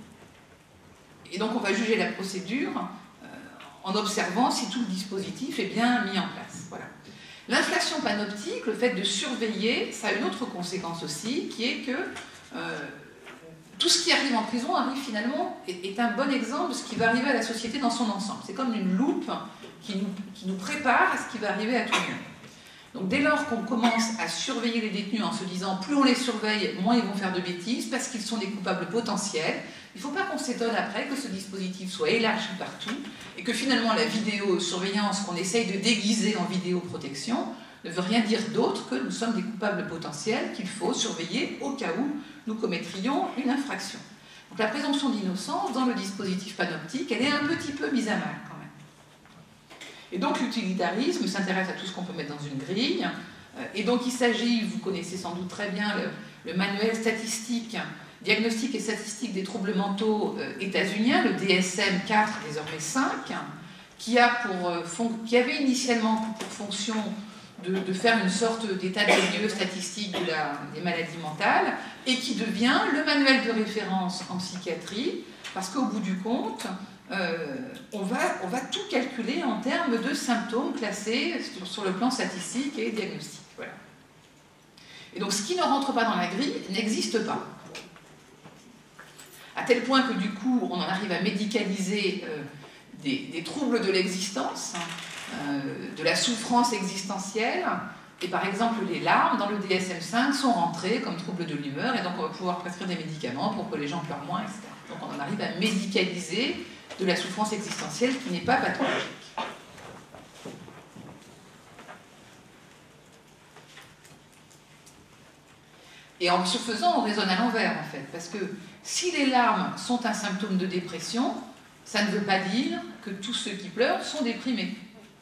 et donc on va juger la procédure euh, en observant si tout le dispositif est bien mis en place. Voilà. L'inflation panoptique, le fait de surveiller, ça a une autre conséquence aussi, qui est que euh, tout ce qui arrive en prison arrive finalement, est, est un bon exemple de ce qui va arriver à la société dans son ensemble. C'est comme une loupe qui nous, qui nous prépare à ce qui va arriver à tout le monde. Donc dès lors qu'on commence à surveiller les détenus en se disant plus on les surveille, moins ils vont faire de bêtises parce qu'ils sont des coupables potentiels, il ne faut pas qu'on s'étonne après que ce dispositif soit élargi partout et que finalement la vidéosurveillance qu'on essaye de déguiser en vidéoprotection ne veut rien dire d'autre que nous sommes des coupables potentiels qu'il faut surveiller au cas où nous commettrions une infraction. Donc la présomption d'innocence dans le dispositif panoptique, elle est un petit peu mise à mal quand même. Et donc l'utilitarisme s'intéresse à tout ce qu'on peut mettre dans une grille. Et donc il s'agit, vous connaissez sans doute très bien le, le manuel statistique, diagnostic et statistique des troubles mentaux euh, états-uniens, le D S M quatre, désormais cinq, qui, a pour, euh, qui avait initialement pour fonction de, de faire une sorte d'état des lieux statistique de la, des maladies mentales, et qui devient le manuel de référence en psychiatrie, parce qu'au bout du compte, Euh, on, va, on va tout calculer en termes de symptômes classés sur, sur le plan statistique et diagnostique. Voilà. Et donc ce qui ne rentre pas dans la grille n'existe pas. À tel point que du coup, on en arrive à médicaliser euh, des, des troubles de l'existence, euh, de la souffrance existentielle, et par exemple les larmes dans le D S M cinq sont rentrées comme troubles de l'humeur, et donc on va pouvoir prescrire des médicaments pour que les gens pleurent moins, et cetera. Donc on en arrive à médicaliser de la souffrance existentielle qui n'est pas pathologique. Et en ce faisant, on raisonne à l'envers, en fait, parce que si les larmes sont un symptôme de dépression, ça ne veut pas dire que tous ceux qui pleurent sont déprimés.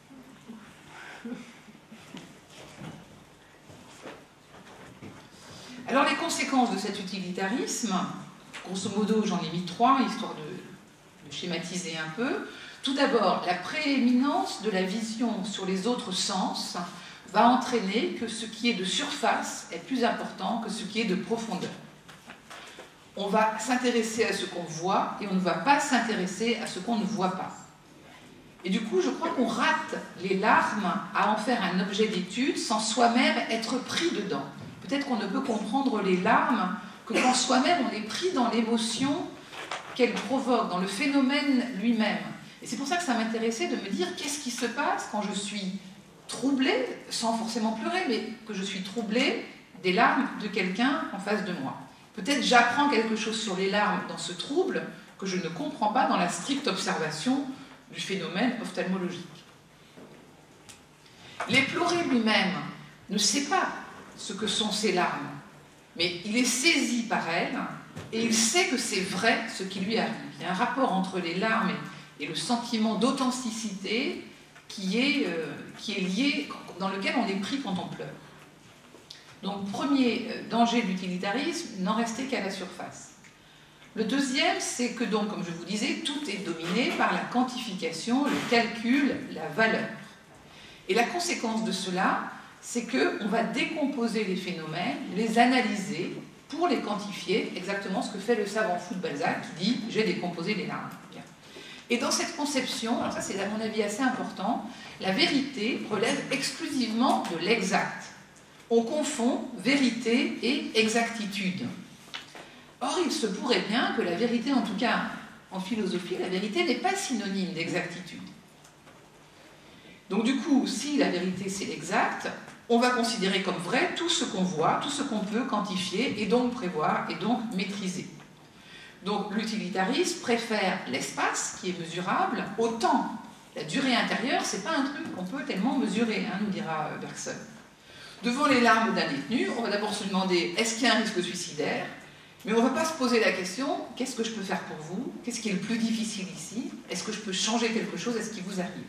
Alors les conséquences de cet utilitarisme, grosso modo, j'en ai mis trois, histoire de schématiser un peu. Tout d'abord, la prééminence de la vision sur les autres sens va entraîner que ce qui est de surface est plus important que ce qui est de profondeur. On va s'intéresser à ce qu'on voit et on ne va pas s'intéresser à ce qu'on ne voit pas. Et du coup, je crois qu'on rate les larmes à en faire un objet d'étude sans soi-même être pris dedans. Peut-être qu'on ne peut comprendre les larmes que quand soi-même on est pris dans l'émotion qu'elle provoque, dans le phénomène lui-même. Et c'est pour ça que ça m'intéressait de me dire qu'est-ce qui se passe quand je suis troublée, sans forcément pleurer, mais que je suis troublée des larmes de quelqu'un en face de moi. Peut-être j'apprends quelque chose sur les larmes dans ce trouble que je ne comprends pas dans la stricte observation du phénomène ophtalmologique. L'éploré lui-même ne sait pas ce que sont ces larmes, mais il est saisi par elles et il sait que c'est vrai ce qui lui arrive. Il y a un rapport entre les larmes et le sentiment d'authenticité qui est, euh, qui est lié, dans lequel on est pris quand on pleure. Donc, premier danger de l'utilitarisme, n'en rester qu'à la surface. Le deuxième, c'est que, donc, comme je vous disais, tout est dominé par la quantification, le calcul, la valeur. Et la conséquence de cela, c'est qu'on va décomposer les phénomènes, les analyser pour les quantifier, exactement ce que fait le savant fou de Balzac qui dit « j'ai décomposé les larmes ». Et dans cette conception, alors ça c'est à mon avis assez important, la vérité relève exclusivement de l'exact. On confond vérité et exactitude. Or, il se pourrait bien que la vérité, en tout cas en philosophie, la vérité n'est pas synonyme d'exactitude. Donc du coup, si la vérité c'est l'exact, on va considérer comme vrai tout ce qu'on voit, tout ce qu'on peut quantifier et donc prévoir et donc maîtriser. Donc l'utilitarisme préfère l'espace qui est mesurable au temps. La durée intérieure, c'est pas un truc qu'on peut tellement mesurer, hein, nous dira Bergson. Devant les larmes d'un détenu, on va d'abord se demander est-ce qu'il y a un risque suicidaire? Mais on ne va pas se poser la question qu'est-ce que je peux faire pour vous? Qu'est-ce qui est le plus difficile ici? Est-ce que je peux changer quelque chose? Est-ce qui vous arrive?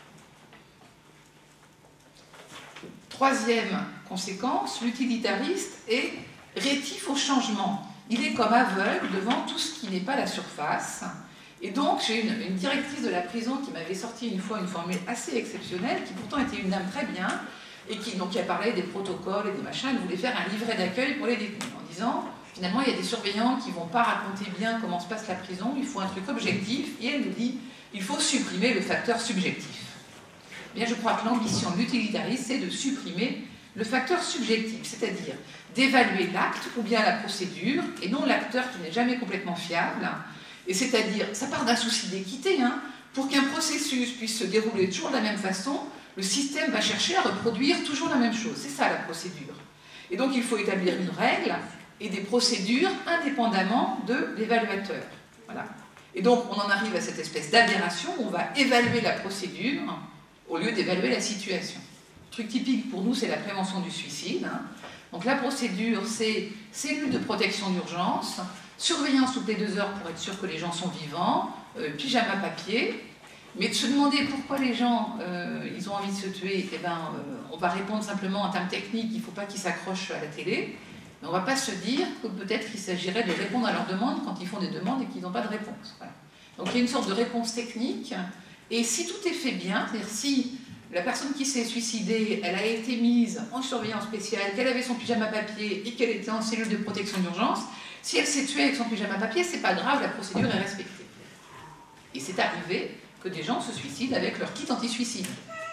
Troisième conséquence, l'utilitariste est rétif au changement. Il est comme aveugle devant tout ce qui n'est pas la surface. Et donc, j'ai une, une directrice de la prison qui m'avait sorti une fois une formule assez exceptionnelle, qui pourtant était une dame très bien, et qui, donc, qui a parlé des protocoles et des machins. Elle voulait faire un livret d'accueil pour les détenus, en disant, finalement, il y a des surveillants qui ne vont pas raconter bien comment se passe la prison, il faut un truc objectif, et elle nous dit, il faut supprimer le facteur subjectif. Bien, je crois que l'ambition de l'utilitariste, c'est de supprimer le facteur subjectif, c'est-à-dire d'évaluer l'acte ou bien la procédure, et non l'acteur qui n'est jamais complètement fiable. Et c'est-à-dire, ça part d'un souci d'équité, hein, pour qu'un processus puisse se dérouler toujours de la même façon, le système va chercher à reproduire toujours la même chose. C'est ça la procédure. Et donc il faut établir une règle et des procédures indépendamment de l'évaluateur. Voilà. Et donc on en arrive à cette espèce d'aberration où on va évaluer la procédure au lieu d'évaluer la situation. Le truc typique pour nous, c'est la prévention du suicide. Hein. Donc la procédure, c'est cellule de protection d'urgence, surveillance toutes les deux heures pour être sûr que les gens sont vivants, euh, pyjama papier. Mais de se demander pourquoi les gens euh, ils ont envie de se tuer, eh ben, euh, on va répondre simplement en termes techniques, il ne faut pas qu'ils s'accrochent à la télé. Mais on ne va pas se dire que peut-être qu'il s'agirait de répondre à leurs demandes quand ils font des demandes et qu'ils n'ont pas de réponse. Voilà. Donc il y a une sorte de réponse technique. Et si tout est fait bien, c'est-à-dire si la personne qui s'est suicidée, elle a été mise en surveillance spéciale, qu'elle avait son pyjama papier et qu'elle était en cellule de protection d'urgence, si elle s'est tuée avec son pyjama papier, c'est pas grave, la procédure est respectée. Et c'est arrivé que des gens se suicident avec leur kit anti-suicide.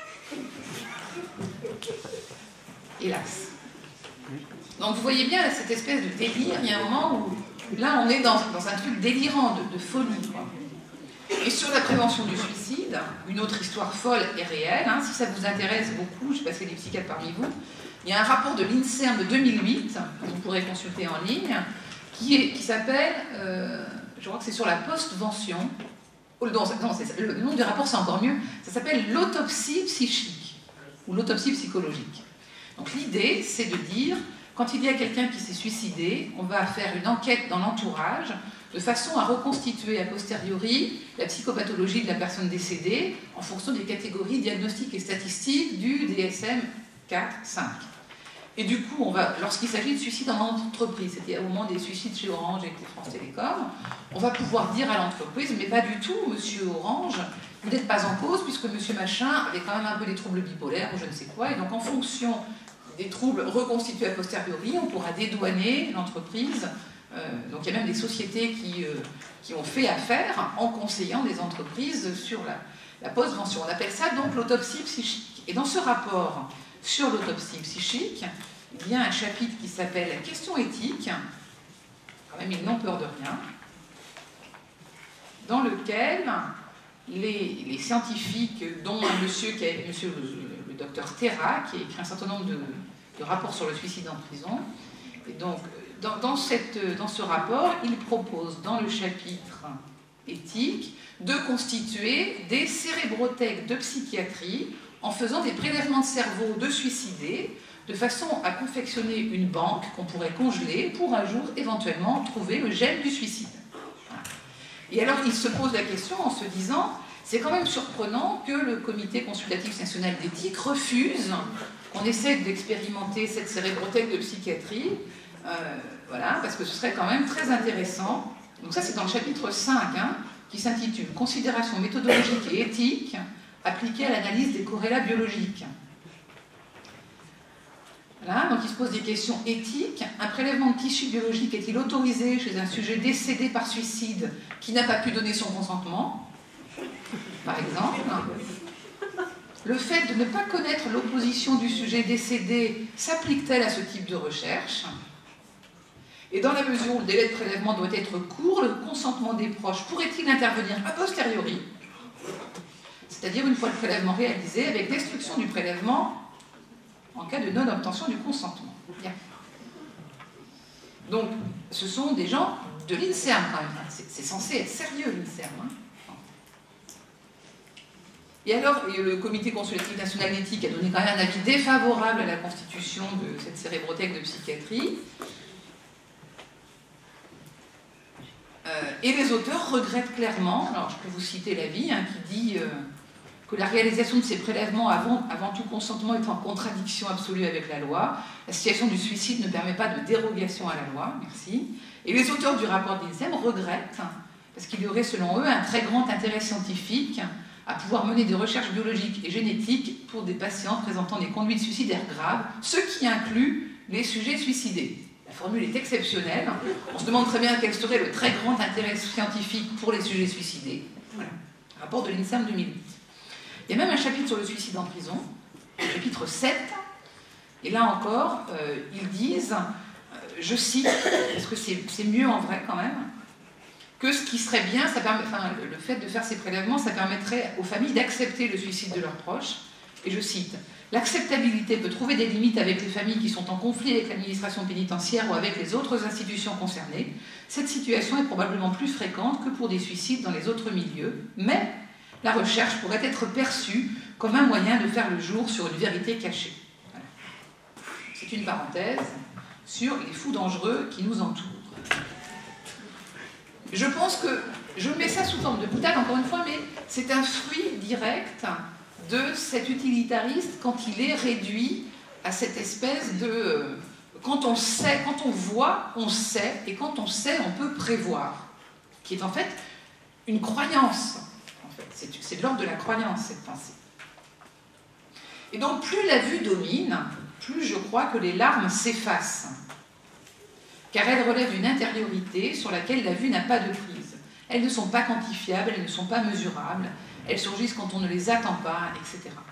Hélas. Donc vous voyez bien cette espèce de délire, il y a un moment où là on est dans, dans un truc délirant de, de folie, quoi. Et sur la prévention du suicide, une autre histoire folle et réelle, hein, si ça vous intéresse beaucoup, je sais pas si il y a des psychiatres parmi vous, il y a un rapport de l'INSERM de deux mille huit, que vous pourrez consulter en ligne, qui, est, qui s'appelle, euh, je crois que c'est sur la postvention, oh, non, non, c'est, le nom du rapport c'est encore mieux, ça s'appelle l'autopsie psychique, ou l'autopsie psychologique. Donc l'idée, c'est de dire, quand il y a quelqu'un qui s'est suicidé, on va faire une enquête dans l'entourage, de façon à reconstituer a posteriori la psychopathologie de la personne décédée en fonction des catégories diagnostiques et statistiques du D S M quatre cinq. Et du coup, on va, lorsqu'il s'agit de suicide en entreprise, c'était au moment des suicides chez Orange et France Télécom, on va pouvoir dire à l'entreprise, mais pas du tout, monsieur Orange, vous n'êtes pas en cause, puisque monsieur Machin avait quand même un peu des troubles bipolaires ou je ne sais quoi, et donc en fonction des troubles reconstitués a posteriori, on pourra dédouaner l'entreprise. Euh, donc il y a même des sociétés qui, euh, qui ont fait affaire en conseillant des entreprises sur la, la postvention. On appelle ça donc l'autopsie psychique. Et dans ce rapport sur l'autopsie psychique, il y a un chapitre qui s'appelle « La question éthique », quand même ils n'ont peur de rien, dans lequel les, les scientifiques, dont un monsieur, qui est monsieur le, le docteur Terra, qui a écrit un certain nombre de, de rapports sur le suicide en prison, et donc dans, dans, cette, dans ce rapport, il propose dans le chapitre éthique de constituer des cérébrothèques de psychiatrie en faisant des prélèvements de cerveau de suicidés, de façon à confectionner une banque qu'on pourrait congeler pour un jour éventuellement trouver le gène du suicide. Et alors il se pose la question en se disant, c'est quand même surprenant que le Comité consultatif national d'éthique refuse qu'on essaie d'expérimenter cette cérébrothèque de psychiatrie, euh, voilà, parce que ce serait quand même très intéressant. Donc ça c'est dans le chapitre cinq, hein, qui s'intitule « Considérations méthodologiques et éthiques appliquées à l'analyse des corrélats biologiques ». Voilà, donc il se pose des questions éthiques. Un prélèvement de tissu biologique est-il autorisé chez un sujet décédé par suicide qui n'a pas pu donner son consentement, par exemple? Le fait de ne pas connaître l'opposition du sujet décédé s'applique-t-elle à ce type de recherche? Et dans la mesure où le délai de prélèvement doit être court, le consentement des proches pourrait-il intervenir a posteriori, c'est-à-dire une fois le prélèvement réalisé, avec destruction du prélèvement en cas de non-obtention du consentement. Bien. Donc, ce sont des gens de l'INSERM, quand même. C'est censé être sérieux, l'INSERM. Hein. Et alors, le Comité consultatif national d'éthique a donné quand même un avis défavorable à la constitution de cette cérébrothèque de psychiatrie. Euh, et les auteurs regrettent clairement, alors je peux vous citer l'avis, hein, qui dit euh, que la réalisation de ces prélèvements avant, avant tout consentement est en contradiction absolue avec la loi. La situation du suicide ne permet pas de dérogation à la loi, merci. Et les auteurs du rapport de l'INSERM regrettent, parce qu'il y aurait selon eux un très grand intérêt scientifique à pouvoir mener des recherches biologiques et génétiques pour des patients présentant des conduites suicidaires graves, ce qui inclut les sujets suicidés. La formule est exceptionnelle. On se demande très bien quel serait le très grand intérêt scientifique pour les sujets suicidés. Voilà. Rapport de l'INSERM deux mille huit. Il y a même un chapitre sur le suicide en prison, chapitre sept, et là encore, euh, ils disent, euh, je cite, parce que c'est mieux en vrai quand même, que ce qui serait bien, ça permet, enfin, le fait de faire ces prélèvements, ça permettrait aux familles d'accepter le suicide de leurs proches, et je cite, « L'acceptabilité peut trouver des limites avec les familles qui sont en conflit avec l'administration pénitentiaire ou avec les autres institutions concernées. Cette situation est probablement plus fréquente que pour des suicides dans les autres milieux, mais la recherche pourrait être perçue comme un moyen de faire le jour sur une vérité cachée. » Voilà. C'est une parenthèse sur les fous dangereux qui nous entourent. Je pense que, je mets ça sous forme de boutade encore une fois, mais c'est un fruit direct de cet utilitariste quand il est réduit à cette espèce de... Quand on sait, quand on voit, on sait, et quand on sait, on peut prévoir, qui est en fait une croyance. C'est de l'ordre de la croyance, cette pensée. Et donc, plus la vue domine, plus je crois que les larmes s'effacent, car elles relèvent d'une intériorité sur laquelle la vue n'a pas de prise. Elles ne sont pas quantifiables, elles ne sont pas mesurables, elles surgissent quand on ne les attend pas, et cetera.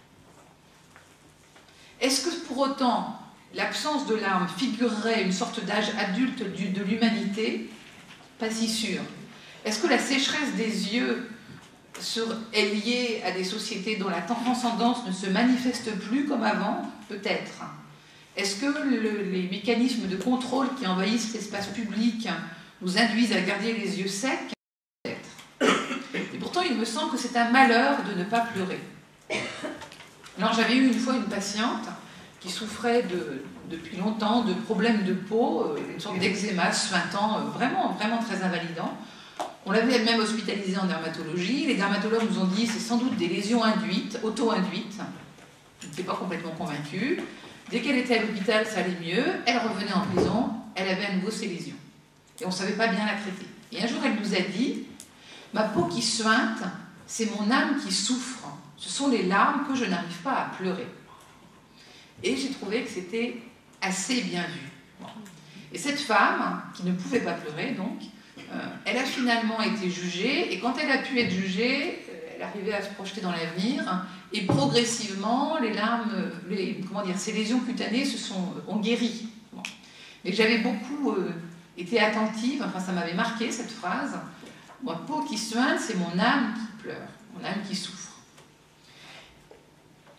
Est-ce que pour autant, l'absence de larmes figurerait une sorte d'âge adulte de l'humanité? Pas si sûr. Est-ce que la sécheresse des yeux est liée à des sociétés dont la transcendance ne se manifeste plus comme avant? Peut-être. Est-ce que le, les mécanismes de contrôle qui envahissent l'espace public nous induisent à garder les yeux secs? Peut-être. Et pourtant, il me semble que c'est un malheur de ne pas pleurer. Alors, j'avais eu une fois une patiente qui souffrait de, depuis longtemps de problèmes de peau, une sorte d'eczéma suintant, vraiment, vraiment très invalidant. On l'avait elle-même hospitalisée en dermatologie. Les dermatologues nous ont dit que c'est sans doute des lésions induites, auto-induites. Je n'étais pas complètement convaincue. Dès qu'elle était à l'hôpital, ça allait mieux. Elle revenait en prison, elle avait à nouveau ses lésions. Et on ne savait pas bien la traiter. Et un jour, elle nous a dit « Ma peau qui suinte, c'est mon âme qui souffre. Ce sont les larmes que je n'arrive pas à pleurer. » Et j'ai trouvé que c'était assez bien vu. Bon. Et cette femme, qui ne pouvait pas pleurer, donc, euh, elle a finalement été jugée. Et quand elle a pu être jugée, elle arrivait à se projeter dans l'avenir. Et progressivement, les larmes, les, comment dire, ces lésions cutanées se sont, ont guéri. Bon. Mais j'avais beaucoup euh, été attentive, enfin ça m'avait marqué cette phrase. Ma peau qui suinte, c'est mon âme qui pleure, mon âme qui souffre.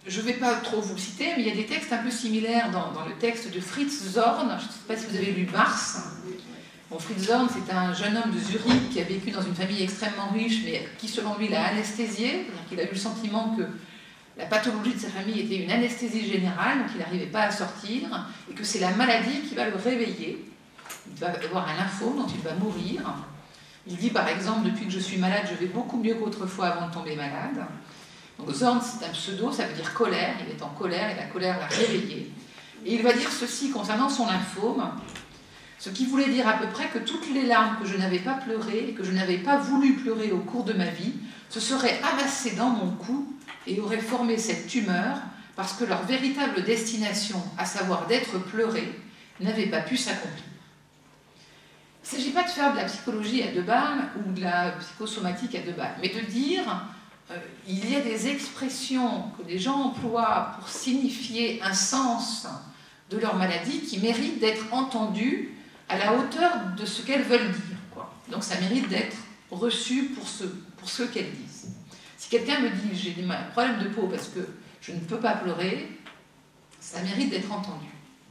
je ne vais pas trop vous le citer, mais il y a des textes un peu similaires dans, dans le texte de Fritz Zorn. Je ne sais pas si vous avez lu Mars. Bon, Fritz Zorn, c'est un jeune homme de Zurich qui a vécu dans une famille extrêmement riche, mais qui, selon lui, l'a anesthésié. Il a eu le sentiment que la pathologie de sa famille était une anesthésie générale, donc il n'arrivait pas à sortir, et que c'est la maladie qui va le réveiller. Il va avoir un lymphome dont il va mourir. Il dit, par exemple, depuis que je suis malade, je vais beaucoup mieux qu'autrefois avant de tomber malade. Donc Zorn, c'est un pseudo, ça veut dire colère. Il est en colère, et la colère l'a réveillé. Et il va dire ceci concernant son lymphome. Ce qui voulait dire à peu près que toutes les larmes que je n'avais pas pleurées, que je n'avais pas voulu pleurer au cours de ma vie, se seraient amassées dans mon cou et auraient formé cette tumeur parce que leur véritable destination, à savoir d'être pleurée, n'avait pas pu s'accomplir. Il ne s'agit pas de faire de la psychologie à deux balles ou de la psychosomatique à deux balles, mais de dire euh, il y a des expressions que les gens emploient pour signifier un sens de leur maladie qui méritent d'être entendues à la hauteur de ce qu'elles veulent dire, quoi. Donc ça mérite d'être reçu pour ce, pour ce qu'elles disent. Si quelqu'un me dit j'ai des problèmes de peau parce que je ne peux pas pleurer, ça mérite d'être entendu.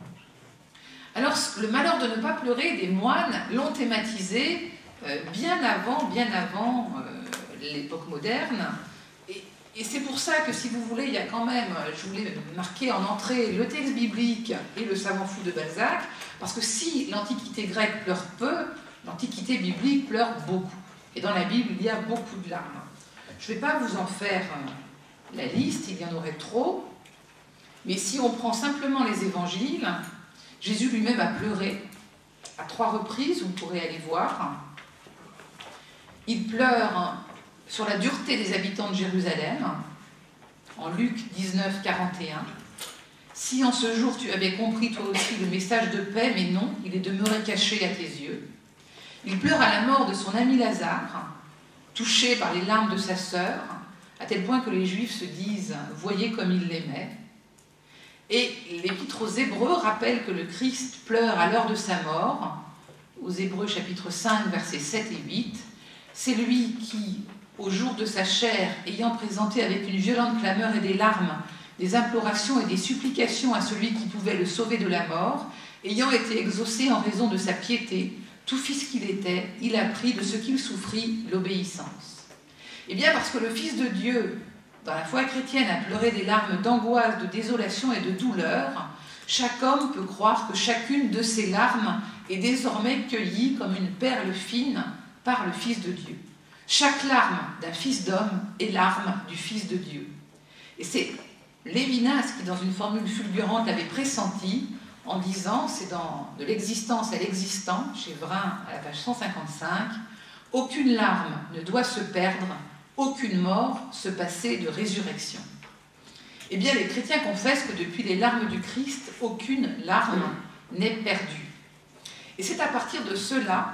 Alors le malheur de ne pas pleurer, des moines l'ont thématisé euh, bien avant, bien avant euh, l'époque moderne. Et, et c'est pour ça que si vous voulez, il y a quand même, je voulais marquer en entrée le texte biblique et le savant fou de Balzac, parce que si l'Antiquité grecque pleure peu, l'Antiquité biblique pleure beaucoup. Et dans la Bible, il y a beaucoup de larmes. Je ne vais pas vous en faire la liste, il y en aurait trop, mais si on prend simplement les évangiles, Jésus lui-même a pleuré à trois reprises, vous pourrez aller voir. Il pleure sur la dureté des habitants de Jérusalem, en Luc dix-neuf, quarante et un. Si en ce jour tu avais compris toi aussi le message de paix, mais non, il est demeuré caché à tes yeux. Il pleure à la mort de son ami Lazare, touché par les larmes de sa sœur, à tel point que les Juifs se disent « voyez comme il l'aimait ». Et l'Épître aux Hébreux rappelle que le Christ pleure à l'heure de sa mort, aux Hébreux chapitre cinq, versets sept et huit. C'est lui qui, au jour de sa chair, ayant présenté avec une violente clameur et des larmes, des implorations et des supplications à celui qui pouvait le sauver de la mort, ayant été exaucé en raison de sa piété, tout fils qu'il était, il a pris de ce qu'il souffrit l'obéissance. Eh bien, parce que le Fils de Dieu, dans la foi chrétienne, a pleuré des larmes d'angoisse, de désolation et de douleur, chaque homme peut croire que chacune de ces larmes est désormais cueillie comme une perle fine par le Fils de Dieu. Chaque larme d'un fils d'homme est l'arme du Fils de Dieu. Et c'est Lévinas qui, dans une formule fulgurante, l'avait pressenti en disant, c'est dans De l'existence à l'existant, chez Vrin, à la page cent cinquante-cinq, « Aucune larme ne doit se perdre, aucune mort se passer de résurrection. » Eh bien, les chrétiens confessent que depuis les larmes du Christ, aucune larme n'est perdue. Et c'est à partir de cela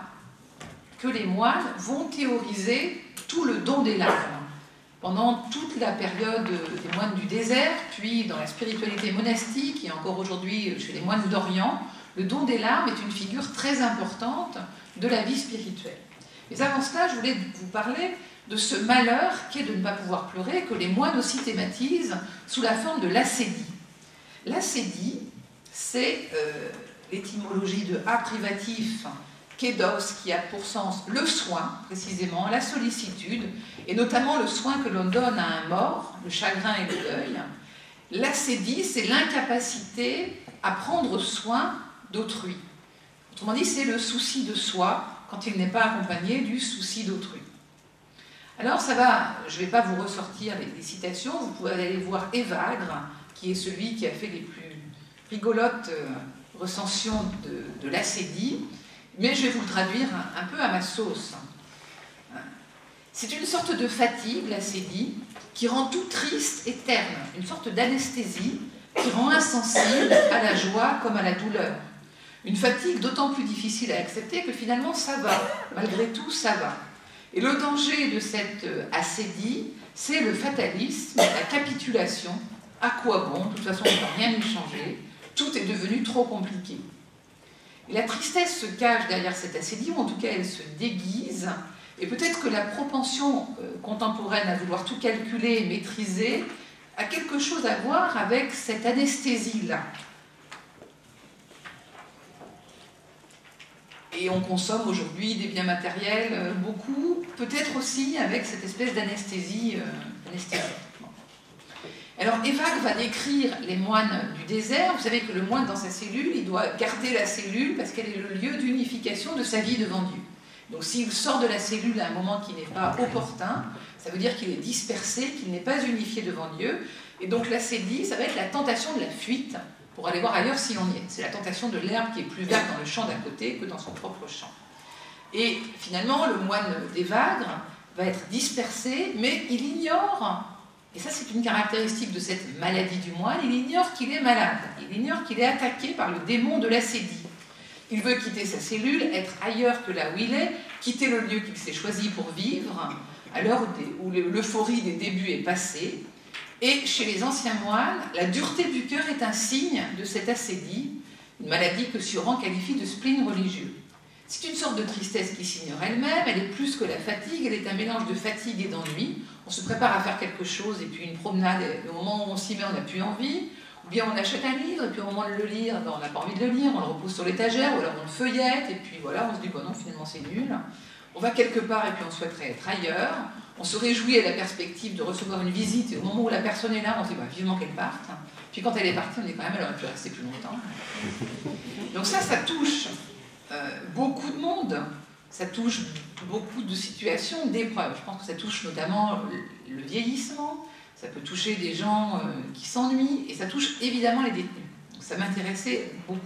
que les moines vont théoriser tout le don des larmes. Pendant toute la période des moines du désert, puis dans la spiritualité monastique et encore aujourd'hui chez les moines d'Orient, le don des larmes est une figure très importante de la vie spirituelle. Mais avant cela, je voulais vous parler de ce malheur qu'est de ne pas pouvoir pleurer, que les moines aussi thématisent sous la forme de l'acédie. L'acédie, c'est euh, l'étymologie de A privatif, kédos, qui a pour sens le soin, précisément, la sollicitude, et notamment le soin que l'on donne à un mort, le chagrin et le deuil. L'acédie, c'est l'incapacité à prendre soin d'autrui. Autrement dit, c'est le souci de soi, quand il n'est pas accompagné du souci d'autrui. Alors, ça va, je ne vais pas vous ressortir les, les citations, vous pouvez aller voir Évagre, qui est celui qui a fait les plus rigolotes euh, recensions de, de l'acédie, mais je vais vous le traduire un, un peu à ma sauce. C'est une sorte de fatigue, l'acédie, qui rend tout triste et terne, une sorte d'anesthésie qui rend insensible à la joie comme à la douleur. Une fatigue d'autant plus difficile à accepter que finalement ça va, malgré tout ça va. Et le danger de cette acédie, c'est le fatalisme, la capitulation. À quoi bon? De toute façon, on ne peut rien y changer. Tout est devenu trop compliqué. Et la tristesse se cache derrière cette acédie, ou en tout cas elle se déguise. Et peut-être que la propension euh, contemporaine à vouloir tout calculer et maîtriser a quelque chose à voir avec cette anesthésie-là. Et on consomme aujourd'hui des biens matériels, euh, beaucoup, peut-être aussi avec cette espèce d'anesthésie. Euh, anesthésie. Bon. Alors Évagre va décrire les moines du désert. Vous savez que le moine dans sa cellule, il doit garder la cellule parce qu'elle est le lieu d'unification de sa vie devant Dieu. Donc s'il sort de la cellule à un moment qui n'est pas opportun, ça veut dire qu'il est dispersé, qu'il n'est pas unifié devant Dieu. Et donc l'ascédie, ça va être la tentation de la fuite pour aller voir ailleurs si on y est. C'est la tentation de l'herbe qui est plus verte dans le champ d'à côté que dans son propre champ. Et finalement, le moine d'Évagre va être dispersé, mais il ignore, et ça c'est une caractéristique de cette maladie du moine, il ignore qu'il est malade, il ignore qu'il est attaqué par le démon de l'ascédie. Il veut quitter sa cellule, être ailleurs que là où il est, quitter le lieu qu'il s'est choisi pour vivre, à l'heure où l'euphorie des débuts est passée. Et chez les anciens moines, la dureté du cœur est un signe de cette ascédie, une maladie que Sioran qualifie de spleen religieux. C'est une sorte de tristesse qui s'ignore elle-même, elle est plus que la fatigue, elle est un mélange de fatigue et d'ennui. On se prépare à faire quelque chose et puis une promenade, et au moment où on s'y met, on n'a plus envie. Ou bien on achète un livre et puis au moment de le lire, ben, on n'a pas envie de le lire, on le repose sur l'étagère, ou alors on le feuillette et puis voilà, on se dit bon non, finalement c'est nul. On va quelque part et puis on souhaiterait être ailleurs. On se réjouit à la perspective de recevoir une visite et au moment où la personne est là, on se dit bah, vivement qu'elle parte. Puis quand elle est partie, on dit quand même elle aurait pu rester plus longtemps. Donc ça, ça touche euh, beaucoup de monde. Ça touche beaucoup de situations, d'épreuves. Je pense que ça touche notamment le, le vieillissement. Ça peut toucher des gens euh, qui s'ennuient et ça touche évidemment les détenus. Donc ça m'intéressait beaucoup.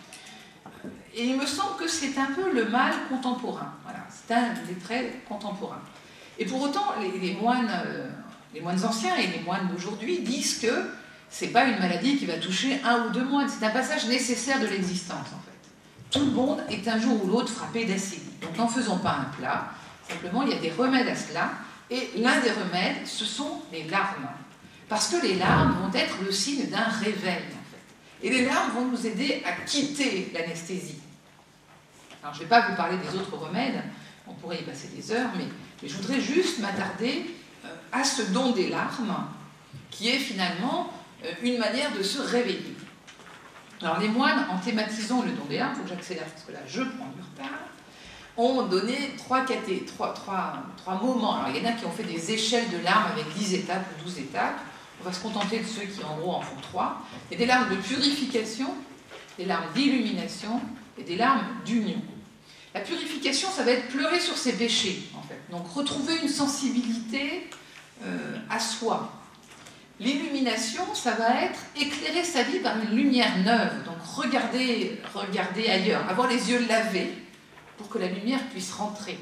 Et il me semble que c'est un peu le mal contemporain. Voilà, c'est un des traits contemporains. Et pour autant, les, les, moines, euh, les moines anciens et les moines d'aujourd'hui disent que ce n'est pas une maladie qui va toucher un ou deux moines. C'est un passage nécessaire de l'existence, en fait. Tout le monde est un jour ou l'autre frappé d'ascédie. Donc n'en faisons pas un plat. Simplement, il y a des remèdes à cela. Et l'un des remèdes, ce sont les larmes. Parce que les larmes vont être le signe d'un réveil, en fait. Et les larmes vont nous aider à quitter l'anesthésie. Alors, je ne vais pas vous parler des autres remèdes. On pourrait y passer des heures, mais... Et je voudrais juste m'attarder à ce don des larmes, qui est finalement une manière de se réveiller. Alors les moines, en thématisant le don des larmes, il faut que j'accélère parce que là je prends du retard, ont donné trois, caté, trois, trois, trois moments. Alors il y en a qui ont fait des échelles de larmes avec dix étapes ou douze étapes. On va se contenter de ceux qui en gros en font trois. Il y a des larmes de purification, des larmes d'illumination et des larmes d'union. La purification, ça va être pleurer sur ses péchés, en fait. Donc, retrouver une sensibilité euh, à soi. L'illumination, ça va être éclairer sa vie par une lumière neuve. Donc, regarder, regarder ailleurs, avoir les yeux lavés pour que la lumière puisse rentrer.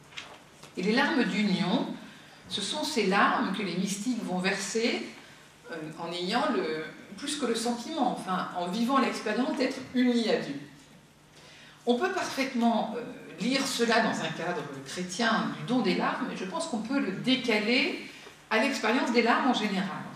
Et les larmes d'union, ce sont ces larmes que les mystiques vont verser euh, en ayant le, plus que le sentiment, enfin, en vivant l'expérience d'être unis à Dieu. On peut parfaitement euh, lire cela dans un cadre chrétien du don des larmes, mais je pense qu'on peut le décaler à l'expérience des larmes en général, en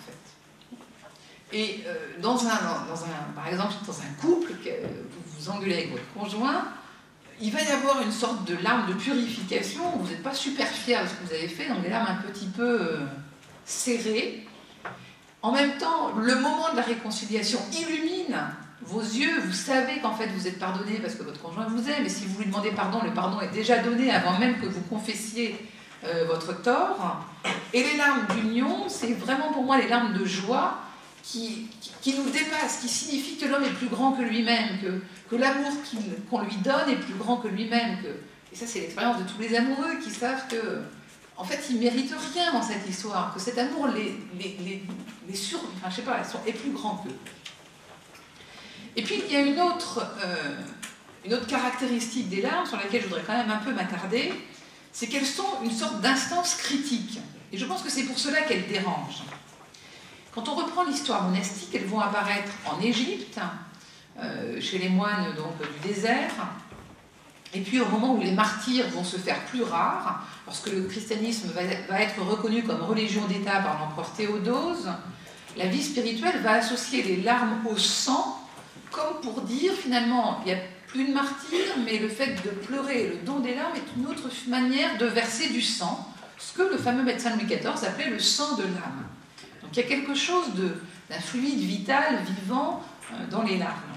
fait. Et euh, dans un, dans un, par exemple, dans un couple, que vous vous engueulez avec votre conjoint, il va y avoir une sorte de larme de purification, où vous n'êtes pas super fiers de ce que vous avez fait, donc des larmes un petit peu euh, serrées. En même temps, le moment de la réconciliation illumine vos yeux, vous savez qu'en fait vous êtes pardonné parce que votre conjoint vous aime, et si vous lui demandez pardon, le pardon est déjà donné avant même que vous confessiez euh, votre tort. Et les larmes d'union, c'est vraiment pour moi les larmes de joie qui, qui, qui nous dépassent, qui signifient que l'homme est plus grand que lui-même, que, que l'amour qu'il, qu'on lui donne est plus grand que lui-même. Que, et ça c'est l'expérience de tous les amoureux qui savent que en fait ils ne méritent rien dans cette histoire, que cet amour les, les, les, les sur... Enfin je sais pas, sont, est plus grand qu'eux. Et puis, il y a une autre, euh, une autre caractéristique des larmes sur laquelle je voudrais quand même un peu m'attarder, c'est qu'elles sont une sorte d'instance critique. Et je pense que c'est pour cela qu'elles dérangent. Quand on reprend l'histoire monastique, elles vont apparaître en Égypte, euh, chez les moines donc, du désert, et puis au moment où les martyrs vont se faire plus rares, lorsque le christianisme va, va être reconnu comme religion d'État par l'empereur Théodose, la vie spirituelle va associer les larmes au sang, comme pour dire, finalement, il n'y a plus de martyrs, mais le fait de pleurer, le don des larmes, est une autre manière de verser du sang, ce que le fameux médecin Louis quatorze appelait le sang de l'âme. Donc il y a quelque chose d'un fluide vital, vivant, euh, dans les larmes.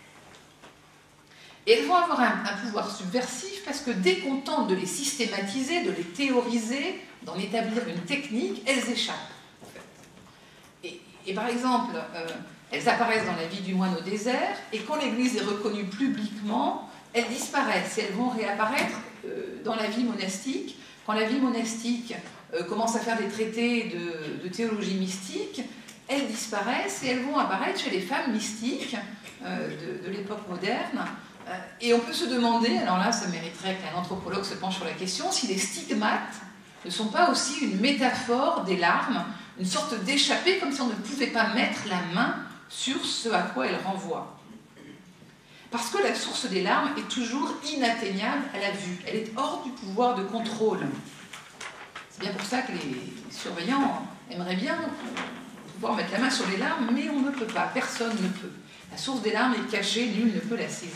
Et elles vont avoir un, un pouvoir subversif parce que dès qu'on tente de les systématiser, de les théoriser, d'en établir une technique, elles échappent. En fait. et, et par exemple, euh, elles apparaissent dans la vie du moine au désert, et quand l'Église est reconnue publiquement, elles disparaissent et elles vont réapparaître euh, dans la vie monastique. Quand la vie monastique euh, commence à faire des traités de, de théologie mystique, elles disparaissent et elles vont apparaître chez les femmes mystiques euh, de, de l'époque moderne. Euh, et on peut se demander, alors là ça mériterait qu'un anthropologue se penche sur la question, si les stigmates ne sont pas aussi une métaphore des larmes, une sorte d'échappée, comme si on ne pouvait pas mettre la main sur ce à quoi elles renvoient. Parce que la source des larmes est toujours inatteignable à la vue. Elle est hors du pouvoir de contrôle. C'est bien pour ça que les surveillants aimeraient bien pouvoir mettre la main sur les larmes, mais on ne peut pas, personne ne peut. La source des larmes est cachée, nul ne peut la saisir.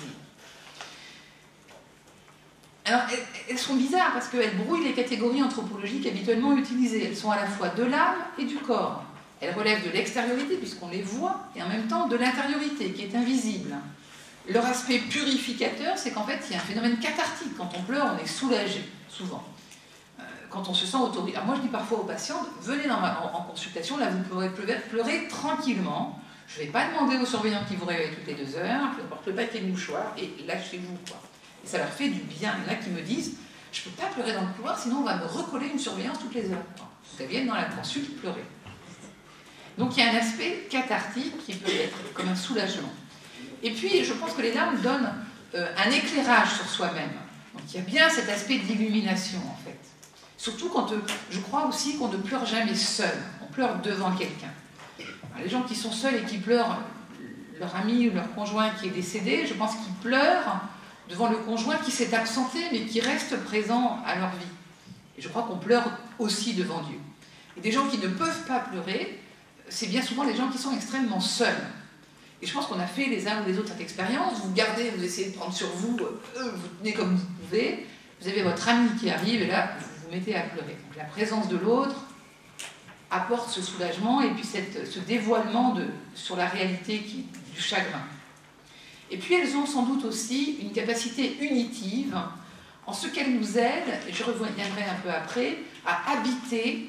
Alors, elles sont bizarres parce qu'elles brouillent les catégories anthropologiques habituellement utilisées. Elles sont à la fois de l'âme et du corps. Elles relèvent de l'extériorité, puisqu'on les voit, et en même temps de l'intériorité, qui est invisible. Leur aspect purificateur, c'est qu'en fait, il y a un phénomène cathartique. Quand on pleure, on est soulagé, souvent. Euh, quand on se sent autorisé. Alors moi, je dis parfois aux patientes, venez dans ma, en, en consultation, là, vous pourrez pleurer, pleurer tranquillement. Je ne vais pas demander aux surveillants qui vous réveillent toutes les deux heures, je porte le paquet de mouchoirs, et lâchez-vous, quoi. Et ça leur fait du bien. Il y en a qui me disent, je ne peux pas pleurer dans le couloir, sinon on va me recoller une surveillance toutes les heures. Elles viennent dans la consulte pleurer. Donc il y a un aspect cathartique qui peut être comme un soulagement. Et puis je pense que les larmes donnent euh, un éclairage sur soi-même. Donc il y a bien cet aspect d'illumination en fait. Surtout quand euh, je crois aussi qu'on ne pleure jamais seul, on pleure devant quelqu'un. Les gens qui sont seuls et qui pleurent leur ami ou leur conjoint qui est décédé, je pense qu'ils pleurent devant le conjoint qui s'est absenté mais qui reste présent à leur vie. Et je crois qu'on pleure aussi devant Dieu. Et des gens qui ne peuvent pas pleurer, c'est bien souvent les gens qui sont extrêmement seuls. Et je pense qu'on a fait les uns ou les autres cette expérience. Vous gardez, vous essayez de prendre sur vous, euh, vous tenez comme vous pouvez, vous avez votre ami qui arrive et là, vous vous mettez à pleurer. Donc la présence de l'autre apporte ce soulagement et puis cette, ce dévoilement de, sur la réalité qui, du chagrin. Et puis elles ont sans doute aussi une capacité unitive en ce qu'elles nous aident, et je reviendrai un peu après, à habiter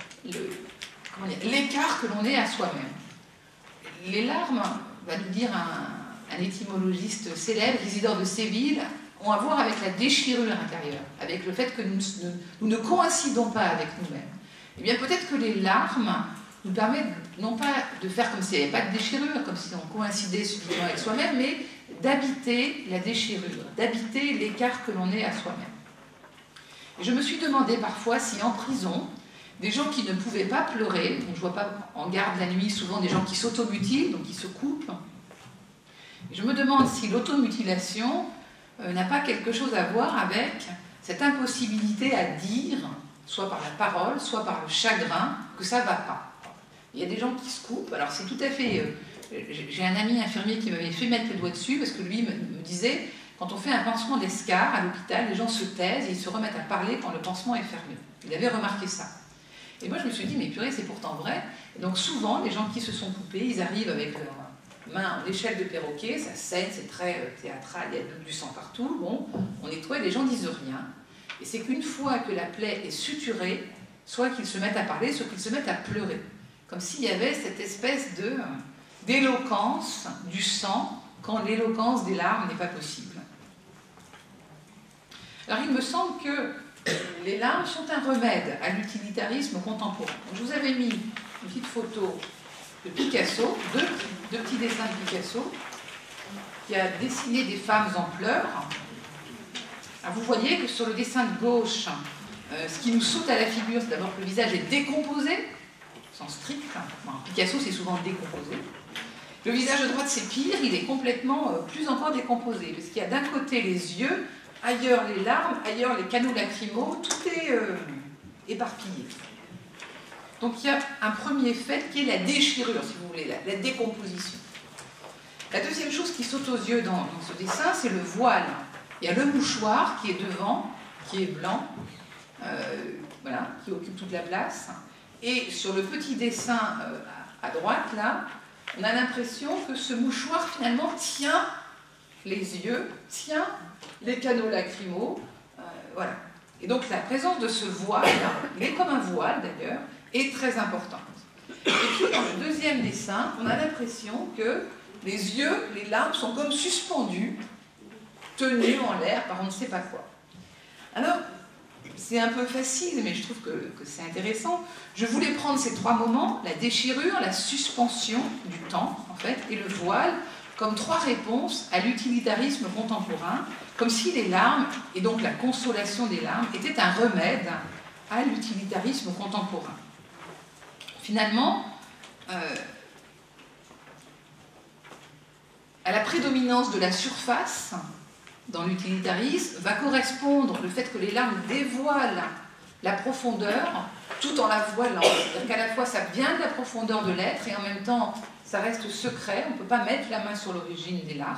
l'écart que l'on est à soi-même. Les larmes, va nous dire un, un étymologiste célèbre, Isidore de Séville, ont à voir avec la déchirure intérieure, avec le fait que nous, nous, nous ne coïncidons pas avec nous-mêmes. Eh bien peut-être que les larmes nous permettent non pas de faire comme s'il n'y avait pas de déchirure, comme si on coïncidait subitement avec soi-même, mais d'habiter la déchirure, d'habiter l'écart que l'on est à soi-même. Et je me suis demandé parfois si en prison, des gens qui ne pouvaient pas pleurer, donc je ne vois pas en garde la nuit souvent des gens qui s'automutilent, donc qui se coupent, et je me demande si l'automutilation euh, n'a pas quelque chose à voir avec cette impossibilité à dire, soit par la parole, soit par le chagrin, que ça ne va pas. Il y a des gens qui se coupent, alors c'est tout à fait... Euh, j'ai un ami infirmier qui m'avait fait mettre le doigt dessus, parce que lui me, me disait, quand on fait un pansement d'escar à l'hôpital, les gens se taisent et ils se remettent à parler quand le pansement est fermé. Il avait remarqué ça. Et moi je me suis dit, mais purée, c'est pourtant vrai. Et donc souvent, les gens qui se sont coupés, ils arrivent avec leurs mains en échelle de perroquet, ça saigne, c'est très théâtral, il y a du sang partout, bon, on nettoie et les gens disent rien. Et c'est qu'une fois que la plaie est suturée, soit qu'ils se mettent à parler, soit qu'ils se mettent à pleurer. Comme s'il y avait cette espèce de, d'éloquence du sang, quand l'éloquence des larmes n'est pas possible. Alors il me semble que les larmes sont un remède à l'utilitarisme contemporain. Donc, je vous avais mis une petite photo de Picasso, deux, deux petits dessins de Picasso, qui a dessiné des femmes en pleurs. Alors, vous voyez que sur le dessin de gauche, euh, ce qui nous saute à la figure, c'est d'abord que le visage est décomposé, sans strict. Bon, Picasso, c'est souvent décomposé. Le visage de droite, c'est pire, il est complètement euh, plus encore décomposé, parce qu'il y a d'un côté les yeux, ailleurs les larmes, ailleurs les canaux lacrymaux, tout est euh, éparpillé. Donc il y a un premier fait qui est la déchirure, si vous voulez, la, la décomposition. La deuxième chose qui saute aux yeux dans, dans ce dessin, c'est le voile. Il y a le mouchoir qui est devant, qui est blanc, euh, voilà, qui occupe toute la place. Et sur le petit dessin euh, à droite, là, on a l'impression que ce mouchoir, finalement, tient les yeux, tient les canaux lacrymaux. Euh, voilà. Et donc, la présence de ce voile, il est comme un voile, d'ailleurs, est très importante. Et puis, dans le deuxième dessin, on a l'impression que les yeux, les larmes sont comme suspendus, tenus en l'air par on ne sait pas quoi. Alors, c'est un peu facile, mais je trouve que, que c'est intéressant. Je voulais prendre ces trois moments, la déchirure, la suspension du temps, en fait, et le voile, comme trois réponses à l'utilitarisme contemporain, comme si les larmes, et donc la consolation des larmes, étaient un remède à l'utilitarisme contemporain. Finalement, euh, à la prédominance de la surface, dans l'utilitarisme, va correspondre le fait que les larmes dévoilent la profondeur tout en la voilant. C'est-à-dire qu'à la fois ça vient de la profondeur de l'être et en même temps ça reste secret, on ne peut pas mettre la main sur l'origine des larmes.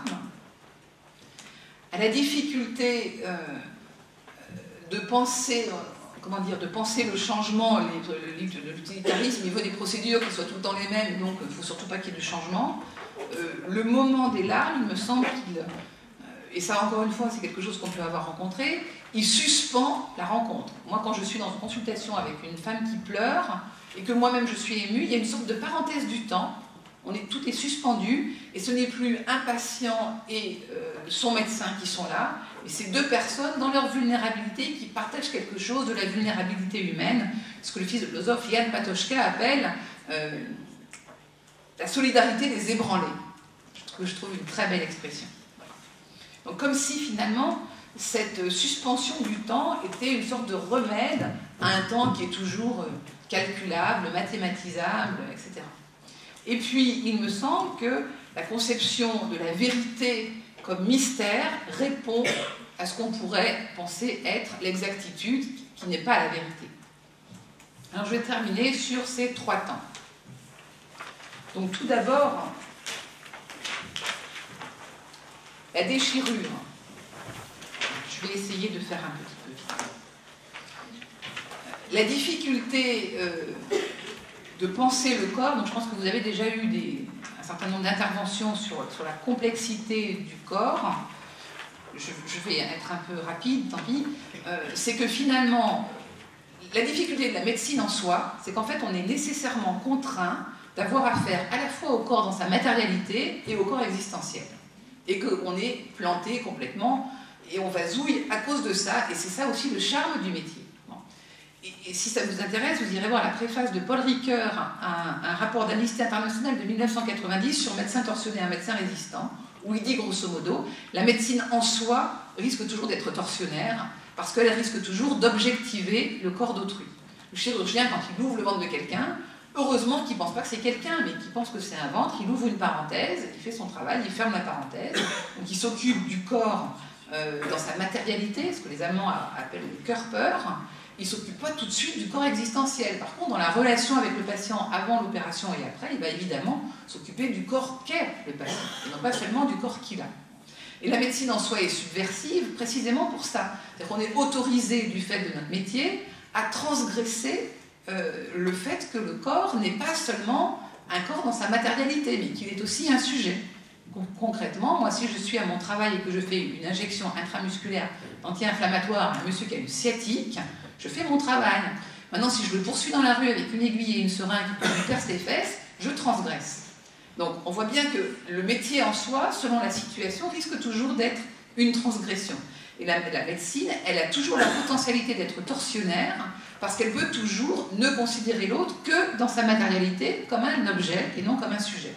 À la difficulté euh, de penser, euh, comment dire, de penser le changement, le livre de l'utilitarisme, il veut des procédures qui soient tout le temps les mêmes, donc il ne faut surtout pas qu'il y ait de changement. Euh, le moment des larmes, il me semble qu'il... Et ça, encore une fois, c'est quelque chose qu'on peut avoir rencontré. Il suspend la rencontre. Moi, quand je suis dans une consultation avec une femme qui pleure et que moi-même je suis émue, il y a une sorte de parenthèse du temps. On est, tout est suspendu et ce n'est plus un patient et euh, son médecin qui sont là, mais c'est deux personnes dans leur vulnérabilité qui partagent quelque chose de la vulnérabilité humaine, ce que le philosophe Jan Patočka appelle euh, la solidarité des ébranlés, que je trouve une très belle expression. Donc comme si finalement cette suspension du temps était une sorte de remède à un temps qui est toujours calculable, mathématisable, et cetera. Et puis il me semble que la conception de la vérité comme mystère répond à ce qu'on pourrait penser être l'exactitude qui n'est pas la vérité. Alors je vais terminer sur ces trois temps. Donc tout d'abord, la déchirure. Je vais essayer de faire un petit peu vite. La difficulté euh, de penser le corps, donc je pense que vous avez déjà eu des, un certain nombre d'interventions sur, sur la complexité du corps. Je, je vais être un peu rapide, tant pis. Euh, c'est que finalement, la difficulté de la médecine en soi, c'est qu'en fait, on est nécessairement contraint d'avoir affaire à la fois au corps dans sa matérialité et au corps existentiel. Et qu'on est planté complètement, et on vasouille à cause de ça, et c'est ça aussi le charme du métier. Bon. Et, et si ça vous intéresse, vous irez voir la préface de Paul Ricoeur, un, un rapport d'Amnesty International de mille neuf cent quatre-vingt-dix sur médecin torsionné, un médecin résistant, où il dit grosso modo, la médecine en soi risque toujours d'être torsionnaire, parce qu'elle risque toujours d'objectiver le corps d'autrui. Le chirurgien, quand il ouvre le ventre de quelqu'un, heureusement qu'il ne pense pas que c'est quelqu'un, mais qu'il pense que c'est un ventre, il ouvre une parenthèse, il fait son travail, il ferme la parenthèse, donc il s'occupe du corps euh, dans sa matérialité, ce que les Allemands appellent le Körper, il ne s'occupe pas tout de suite du corps existentiel. Par contre, dans la relation avec le patient avant l'opération et après, il va évidemment s'occuper du corps qu'est le patient, et non pas seulement du corps qu'il a. Et la médecine en soi est subversive précisément pour ça. C'est-à-dire qu'on est autorisé du fait de notre métier à transgresser Euh, le fait que le corps n'est pas seulement un corps dans sa matérialité, mais qu'il est aussi un sujet. Con- concrètement, moi, si je suis à mon travail et que je fais une injection intramusculaire anti-inflammatoire à un monsieur qui a une sciatique, je fais mon travail. Maintenant, si je le poursuis dans la rue avec une aiguille et une seringue qui peut lui percer les fesses, je transgresse. Donc, on voit bien que le métier en soi, selon la situation, risque toujours d'être une transgression. Et la, la médecine, elle a toujours la potentialité d'être torsionnaire, parce qu'elle peut toujours ne considérer l'autre que dans sa matérialité, comme un objet et non comme un sujet.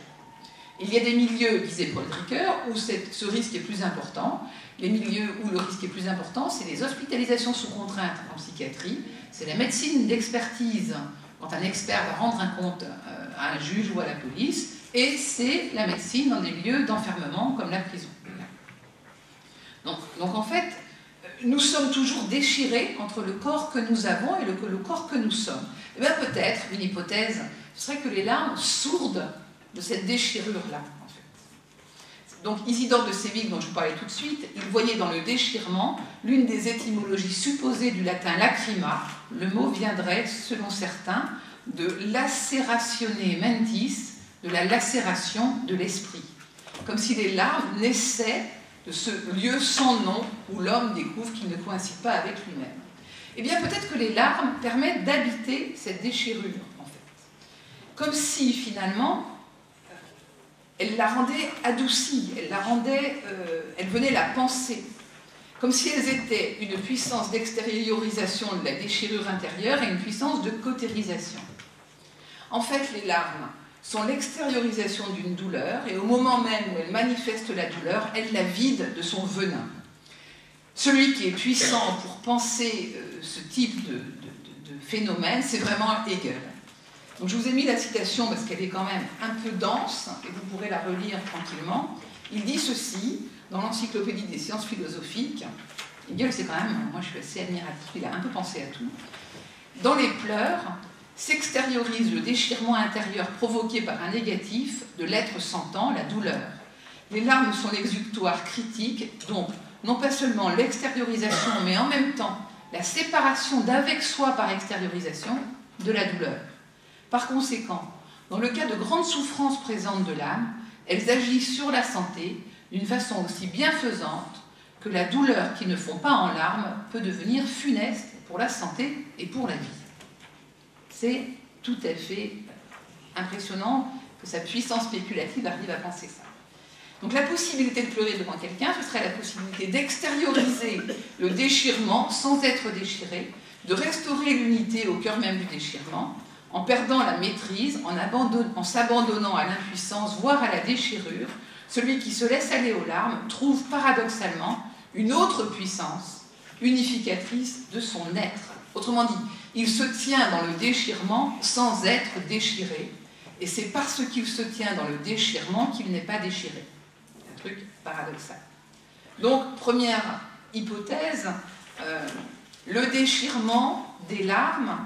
Il y a des milieux, disait Paul Ricoeur, où cette, ce risque est plus important. Les milieux où le risque est plus important, c'est les hospitalisations sous contrainte en psychiatrie, c'est la médecine d'expertise, quand un expert va rendre un compte à un juge ou à la police, et c'est la médecine dans des lieux d'enfermement comme la prison. Donc, donc en fait, nous sommes toujours déchirés entre le corps que nous avons et le, le corps que nous sommes. Et bien peut-être, une hypothèse, ce serait que les larmes sourdent de cette déchirure-là. En fait. Donc Isidore de Séville, dont je vous parlais tout de suite, il voyait dans le déchirement l'une des étymologies supposées du latin lacrima. Le mot viendrait, selon certains, de lacératione mentis, de la lacération de l'esprit. Comme si les larmes naissaient de ce lieu sans nom où l'homme découvre qu'il ne coïncide pas avec lui-même. Eh bien, peut-être que les larmes permettent d'habiter cette déchirure, en fait. Comme si, finalement, elle la rendait adoucie, elle la rendait, euh, elle venait la penser. Comme si elles étaient une puissance d'extériorisation de la déchirure intérieure et une puissance de cautérisation. En fait, les larmes sont l'extériorisation d'une douleur, et au moment même où elle manifeste la douleur, elle la vide de son venin. Celui qui est puissant pour penser euh, ce type de, de, de, de phénomène, c'est vraiment Hegel. Donc je vous ai mis la citation parce qu'elle est quand même un peu dense, et vous pourrez la relire tranquillement. Il dit ceci, dans l'Encyclopédie des sciences philosophiques. Hegel, c'est quand même, moi je suis assez admiratif, il a un peu pensé à tout. Dans les pleurs, s'extériorise le déchirement intérieur provoqué par un négatif de l'être sentant, la douleur. Les larmes sont l'exutoire critique, donc non pas seulement l'extériorisation, mais en même temps la séparation d'avec soi par extériorisation de la douleur. Par conséquent, dans le cas de grandes souffrances présentes de l'âme, elles agissent sur la santé d'une façon aussi bienfaisante que la douleur qui ne fond pas en larmes peut devenir funeste pour la santé et pour la vie. C'est tout à fait impressionnant que sa puissance spéculative arrive à penser ça. Donc la possibilité de pleurer devant quelqu'un, ce serait la possibilité d'extérioriser le déchirement sans être déchiré, de restaurer l'unité au cœur même du déchirement, en perdant la maîtrise, en, abandon- en s'abandonnant à l'impuissance, voire à la déchirure. Celui qui se laisse aller aux larmes trouve paradoxalement une autre puissance unificatrice de son être. Autrement dit, il se tient dans le déchirement sans être déchiré, et c'est parce qu'il se tient dans le déchirement qu'il n'est pas déchiré. Un truc paradoxal. Donc, première hypothèse, euh, le déchirement des larmes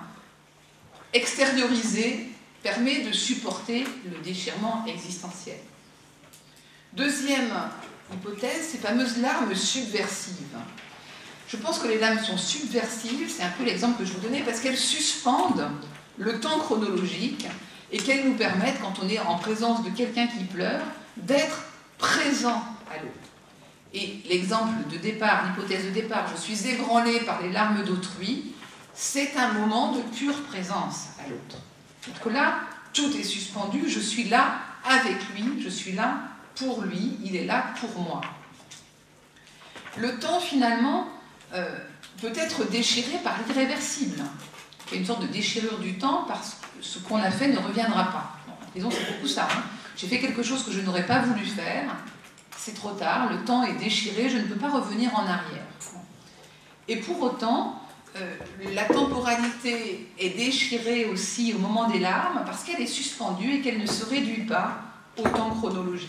extériorisé permet de supporter le déchirement existentiel. Deuxième hypothèse, ces fameuses larmes subversives. Je pense que les larmes sont subversives, c'est un peu l'exemple que je vous donnais, parce qu'elles suspendent le temps chronologique et qu'elles nous permettent, quand on est en présence de quelqu'un qui pleure, d'être présent à l'autre. Et l'exemple de départ, l'hypothèse de départ, je suis ébranlé par les larmes d'autrui, c'est un moment de pure présence à l'autre. Donc que là, tout est suspendu, je suis là avec lui, je suis là pour lui, il est là pour moi. Le temps, finalement, euh, peut être déchiré par l'irréversible. Il y a une sorte de déchirure du temps parce que ce qu'on a fait ne reviendra pas. Bon, disons, c'est beaucoup ça. Hein. J'ai fait quelque chose que je n'aurais pas voulu faire, c'est trop tard, le temps est déchiré, je ne peux pas revenir en arrière. Et pour autant, euh, la temporalité est déchirée aussi au moment des larmes parce qu'elle est suspendue et qu'elle ne se réduit pas au temps chronologique.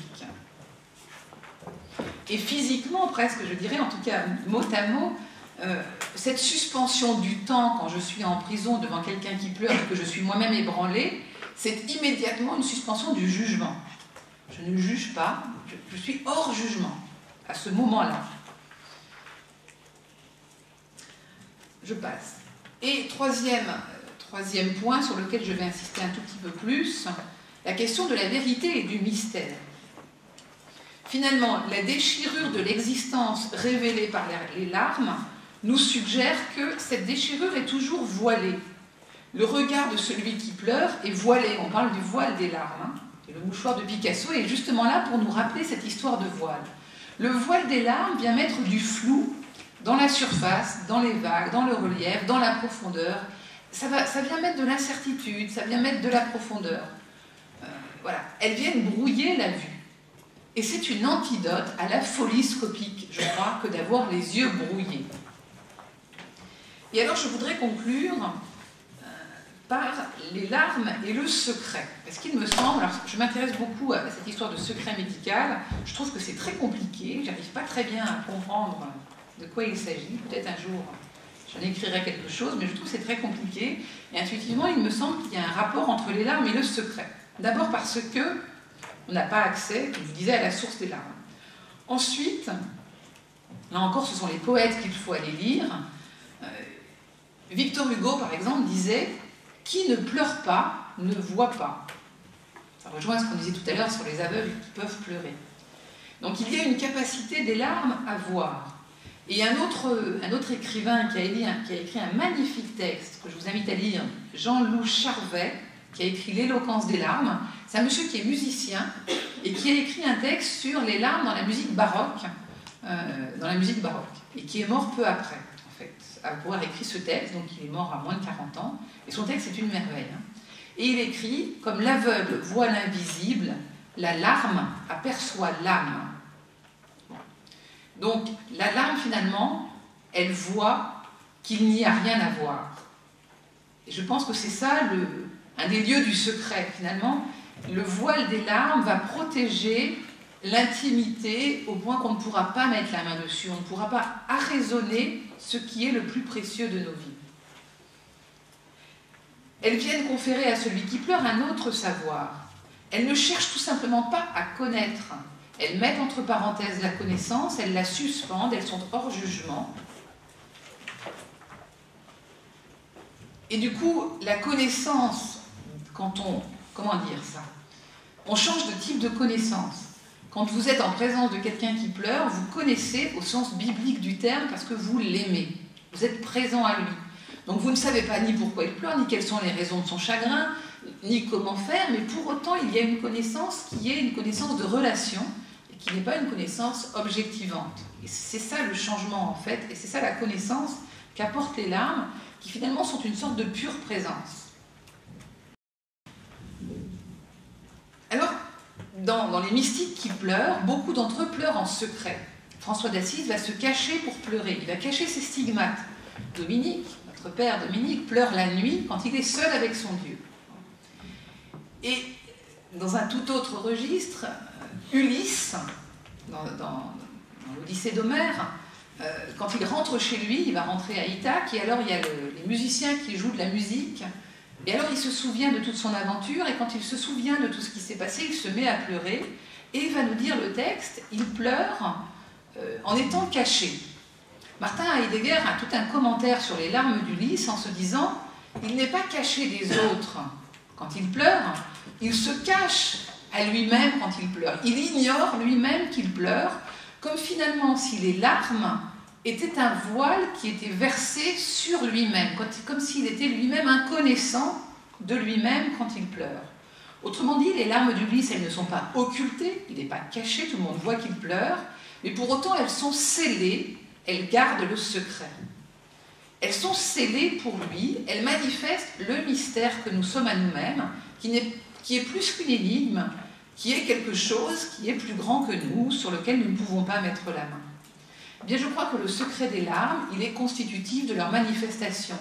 Et physiquement, presque, je dirais, en tout cas mot à mot, euh, cette suspension du temps quand je suis en prison devant quelqu'un qui pleure et que je suis moi-même ébranlée, c'est immédiatement une suspension du jugement. Je ne juge pas, je, je suis hors jugement à ce moment-là. Je passe. Et troisième, troisième point sur lequel je vais insister un tout petit peu plus, la question de la vérité et du mystère. Finalement, la déchirure de l'existence révélée par les larmes nous suggère que cette déchirure est toujours voilée. Le regard de celui qui pleure est voilé. On parle du voile des larmes. Hein. Et le mouchoir de Picasso est justement là pour nous rappeler cette histoire de voile. Le voile des larmes vient mettre du flou dans la surface, dans les vagues, dans le relief, dans la profondeur. Ça, va, ça vient mettre de l'incertitude, ça vient mettre de la profondeur. Euh, voilà. Elles viennent brouiller la vue. Et c'est une antidote à la folie scopique, je crois, que d'avoir les yeux brouillés. Et alors je voudrais conclure euh, par les larmes et le secret. Parce qu'il me semble, alors je m'intéresse beaucoup à cette histoire de secret médical, je trouve que c'est très compliqué, je n'arrive pas très bien à comprendre de quoi il s'agit. Peut-être un jour j'en écrirai quelque chose, mais je trouve que c'est très compliqué. Et intuitivement, il me semble qu'il y a un rapport entre les larmes et le secret. D'abord parce que on n'a pas accès, comme je vous disais, à la source des larmes. Ensuite, là encore, ce sont les poètes qu'il faut aller lire. Euh, Victor Hugo, par exemple, disait Qui ne pleure pas ne voit pas. Ça rejoint ce qu'on disait tout à l'heure sur les aveugles qui peuvent pleurer. Donc il y a une capacité des larmes à voir. Et un autre, un autre écrivain qui a, écrit un, qui a écrit un magnifique texte, que je vous invite à lire, Jean-Loup Charvet, qui a écrit L'éloquence des larmes. C'est un monsieur qui est musicien et qui a écrit un texte sur les larmes dans la musique baroque, euh, dans la musique baroque, et qui est mort peu après, en fait, à pouvoir écrire ce texte. Donc il est mort à moins de quarante ans, et son texte est une merveille. Hein. Et il écrit « Comme l'aveugle voit l'invisible, la larme aperçoit l'âme. » Donc la larme, finalement, elle voit qu'il n'y a rien à voir. Et je pense que c'est ça, le, un des lieux du secret, finalement. Le voile des larmes va protéger l'intimité au point qu'on ne pourra pas mettre la main dessus, on ne pourra pas arraisonner ce qui est le plus précieux de nos vies. Elles viennent conférer à celui qui pleure un autre savoir. Elles ne cherchent tout simplement pas à connaître. Elles mettent entre parenthèses la connaissance, elles la suspendent, elles sont hors jugement. Et du coup, la connaissance, quand on... Comment dire ça? On change de type de connaissance. Quand vous êtes en présence de quelqu'un qui pleure, vous connaissez au sens biblique du terme parce que vous l'aimez. Vous êtes présent à lui. Donc vous ne savez pas ni pourquoi il pleure, ni quelles sont les raisons de son chagrin, ni comment faire, mais pour autant il y a une connaissance qui est une connaissance de relation et qui n'est pas une connaissance objectivante. Et c'est ça le changement en fait, et c'est ça la connaissance qu'apportent les larmes, qui finalement sont une sorte de pure présence. Alors, dans, dans les mystiques qui pleurent, beaucoup d'entre eux pleurent en secret. François d'Assise va se cacher pour pleurer, il va cacher ses stigmates. Dominique, notre père Dominique, pleure la nuit quand il est seul avec son Dieu. Et dans un tout autre registre, Ulysse, dans, dans, dans l'Odyssée d'Homère, euh, quand il rentre chez lui, il va rentrer à Ithaque, et alors il y a le, les musiciens qui jouent de la musique, et alors il se souvient de toute son aventure, et quand il se souvient de tout ce qui s'est passé, il se met à pleurer, et il va nous dire le texte, il pleure euh, en étant caché. Martin Heidegger a tout un commentaire sur les larmes d'Ulysse en se disant « Il n'est pas caché des autres quand il pleure, il se cache à lui-même quand il pleure. Il ignore lui-même qu'il pleure, comme finalement si les larmes étaient un voile qui était versé sur lui-même, comme s'il était lui-même inconnaissant de lui-même quand il pleure. » Autrement dit, les larmes d'Ulysse, elles ne sont pas occultées, il n'est pas caché, tout le monde voit qu'il pleure, mais pour autant elles sont scellées. Elles gardent le secret. Elles sont scellées pour lui, elles manifestent le mystère que nous sommes à nous-mêmes, qui n'est, qui est plus qu'une énigme, qui est quelque chose qui est plus grand que nous, sur lequel nous ne pouvons pas mettre la main. Eh bien, je crois que le secret des larmes, il est constitutif de leur manifestation.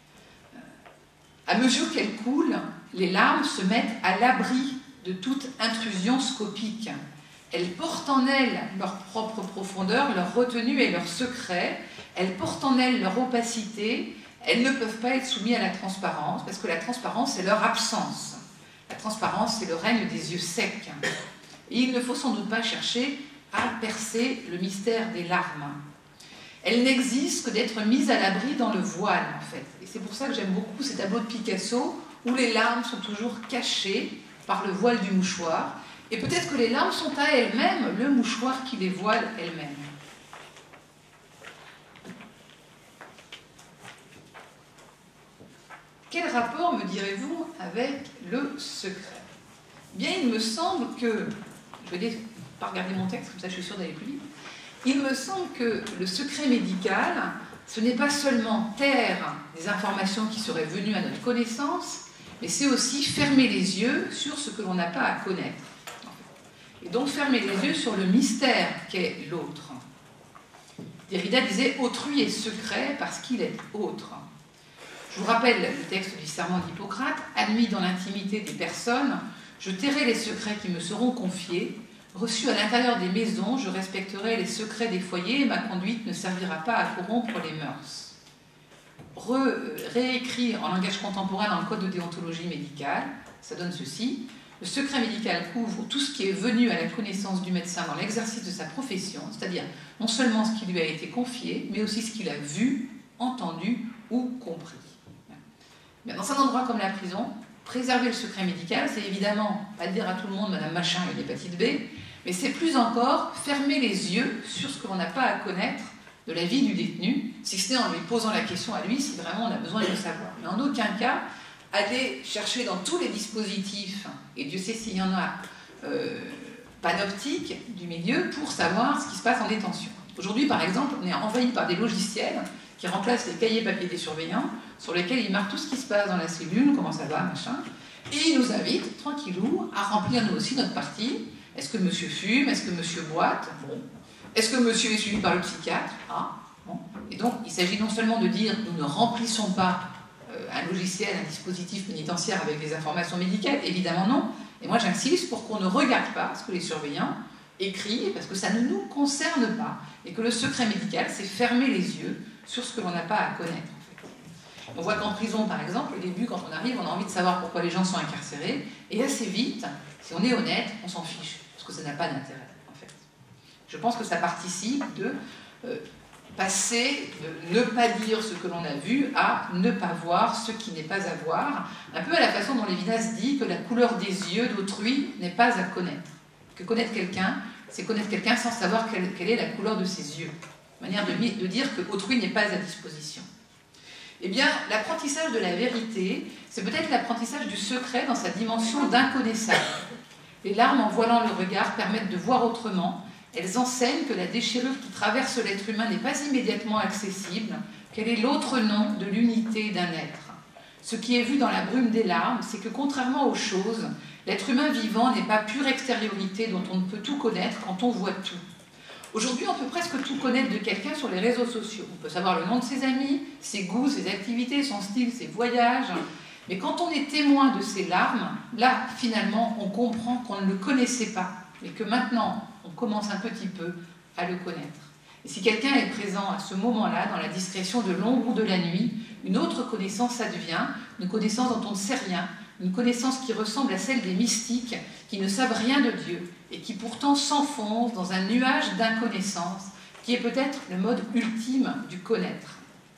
À mesure qu'elles coulent, les larmes se mettent à l'abri de toute intrusion scopique. Elles portent en elles leur propre profondeur, leur retenue et leur secret. Elles portent en elles leur opacité. Elles ne peuvent pas être soumises à la transparence, parce que la transparence, c'est leur absence. La transparence, c'est le règne des yeux secs. Et il ne faut sans doute pas chercher à percer le mystère des larmes. Elles n'existent que d'être mises à l'abri dans le voile, en fait. Et c'est pour ça que j'aime beaucoup ces tableaux de Picasso, où les larmes sont toujours cachées par le voile du mouchoir. Et peut-être que les larmes sont à elles-mêmes le mouchoir qui les voile elles-mêmes. Quel rapport, me direz-vous, avec le secret? Bien, il me semble que, je vais pas regarder mon texte, comme ça je suis sûre d'aller plus vite, il me semble que le secret médical, ce n'est pas seulement taire des informations qui seraient venues à notre connaissance, mais c'est aussi fermer les yeux sur ce que l'on n'a pas à connaître. Et donc fermer les yeux sur le mystère qu'est l'autre. Derrida disait « Autrui est secret parce qu'il est autre ». Je vous rappelle le texte du serment d'Hippocrate, « Admis dans l'intimité des personnes, je tairai les secrets qui me seront confiés. Reçu à l'intérieur des maisons, je respecterai les secrets des foyers et ma conduite ne servira pas à corrompre les mœurs. » Re, réécrit en langage contemporain dans le Code de déontologie médicale, ça donne ceci. Le secret médical couvre tout ce qui est venu à la connaissance du médecin dans l'exercice de sa profession, c'est-à-dire non seulement ce qui lui a été confié, mais aussi ce qu'il a vu, entendu ou compris. Mais dans un endroit comme la prison, préserver le secret médical, c'est évidemment pas dire à tout le monde Madame Machin a une hépatite B, mais c'est plus encore fermer les yeux sur ce que l'on n'a pas à connaître de la vie du détenu, si ce n'est en lui posant la question à lui si vraiment on a besoin de le savoir. Mais en aucun cas, aller chercher dans tous les dispositifs, et Dieu sait s'il y en a, euh, panoptiques du milieu, pour savoir ce qui se passe en détention. Aujourd'hui, par exemple, on est envahi par des logiciels qui remplacent les cahiers papier des surveillants, sur lesquels ils marquent tout ce qui se passe dans la cellule, comment ça va, machin, et ils nous invitent, tranquillou, à remplir nous aussi notre partie. Est-ce que monsieur fume? Est-ce que monsieur boite? Bon. Est-ce que monsieur est suivi par le psychiatre? Ah, bon. Et donc, il s'agit non seulement de dire nous ne remplissons pas euh, un logiciel, un dispositif pénitentiaire avec des informations médicales, évidemment non. Et moi, j'insiste pour qu'on ne regarde pas ce que les surveillants écrivent, parce que ça ne nous concerne pas. Et que le secret médical, c'est fermer les yeux sur ce que l'on n'a pas à connaître. En fait. On voit qu'en prison, par exemple, au début, quand on arrive, on a envie de savoir pourquoi les gens sont incarcérés, et assez vite, si on est honnête, on s'en fiche, parce que ça n'a pas d'intérêt. Je pense que ça participe de euh, passer, de ne pas dire ce que l'on a vu, à ne pas voir ce qui n'est pas à voir. Un peu à la façon dont Lévinas dit que la couleur des yeux d'autrui n'est pas à connaître. Que connaître quelqu'un, c'est connaître quelqu'un sans savoir quelle, quelle est la couleur de ses yeux. Manière de, de dire que autrui n'est pas à disposition. Eh bien, l'apprentissage de la vérité, c'est peut-être l'apprentissage du secret dans sa dimension d'inconnaissable. Les larmes, en voilant le regard, permettent de voir autrement. Elles enseignent que la déchirure qui traverse l'être humain n'est pas immédiatement accessible, qu'elle est l'autre nom de l'unité d'un être. Ce qui est vu dans la brume des larmes, c'est que contrairement aux choses, l'être humain vivant n'est pas pure extériorité dont on ne peut tout connaître quand on voit tout. Aujourd'hui, on peut presque tout connaître de quelqu'un sur les réseaux sociaux. On peut savoir le nom de ses amis, ses goûts, ses activités, son style, ses voyages. Mais quand on est témoin de ces larmes, là, finalement, on comprend qu'on ne le connaissait pas, mais que maintenant, on commence un petit peu à le connaître. Et si quelqu'un est présent à ce moment-là, dans la discrétion de l'ombre ou de la nuit, une autre connaissance advient, une connaissance dont on ne sait rien, une connaissance qui ressemble à celle des mystiques qui ne savent rien de Dieu et qui pourtant s'enfoncent dans un nuage d'inconnaissance qui est peut-être le mode ultime du connaître.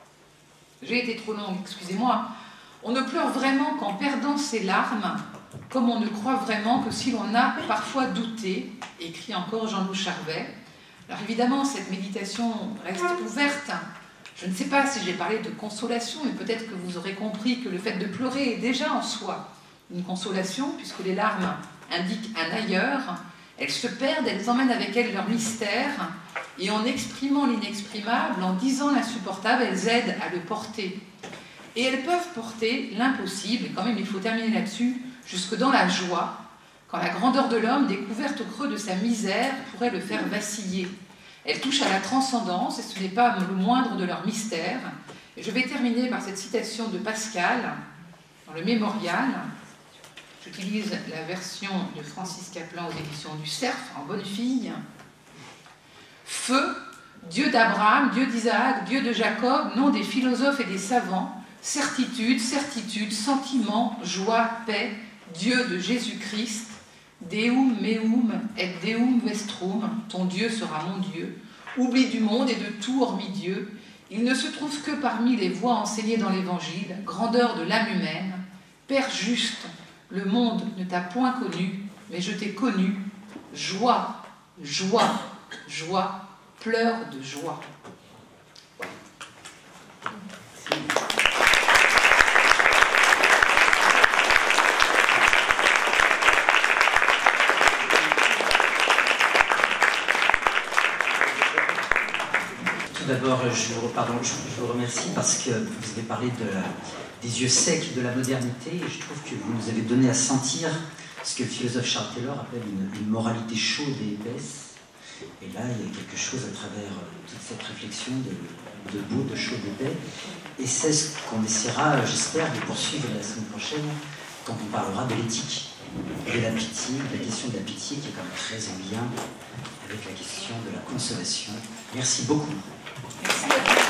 J'ai été trop longue, excusez-moi. On ne pleure vraiment qu'en perdant ses larmes, comme on ne croit vraiment que si l'on a parfois douté, écrit encore Jean-Loup Charvet. Alors évidemment, cette méditation reste ouverte. Je ne sais pas si j'ai parlé de consolation, mais peut-être que vous aurez compris que le fait de pleurer est déjà en soi une consolation, puisque les larmes indiquent un ailleurs. Elles se perdent, elles emmènent avec elles leur mystère, et en exprimant l'inexprimable, en disant l'insupportable, elles aident à le porter. Et elles peuvent porter l'impossible, et quand même il faut terminer là-dessus, jusque dans la joie, quand la grandeur de l'homme, découverte au creux de sa misère, pourrait le faire vaciller. Elles touchent à la transcendance, et ce n'est pas le moindre de leur mystère. Et je vais terminer par cette citation de Pascal, dans le Mémorial. J'utilise la version de Francis Caplan aux éditions du Cerf, en bonne fille. Feu, Dieu d'Abraham, Dieu d'Isaac, Dieu de Jacob, nom des philosophes et des savants, certitude, certitude, sentiment, joie, paix, Dieu de Jésus-Christ, Deum meum et Deum vestrum, ton Dieu sera mon Dieu, oubli du monde et de tout hormis Dieu, il ne se trouve que parmi les voies enseignées dans l'Évangile, grandeur de l'âme humaine, Père juste, le monde ne t'a point connu, mais je t'ai connu, joie, joie, joie, pleure de joie. Tout d'abord, je vous, pardon, je, je vous remercie parce que vous avez parlé de la, des yeux secs de la modernité et je trouve que vous nous avez donné à sentir ce que le philosophe Charles Taylor appelle une, une moralité chaude et épaisse. Et là, il y a quelque chose à travers toute cette réflexion de, de beau, de chaud, d'épais. Et c'est ce qu'on essaiera, j'espère, de poursuivre la semaine prochaine quand on parlera de l'éthique, de la pitié, de la question de la pitié qui est quand même très en lien avec la question de la consolation. Merci beaucoup. Merci.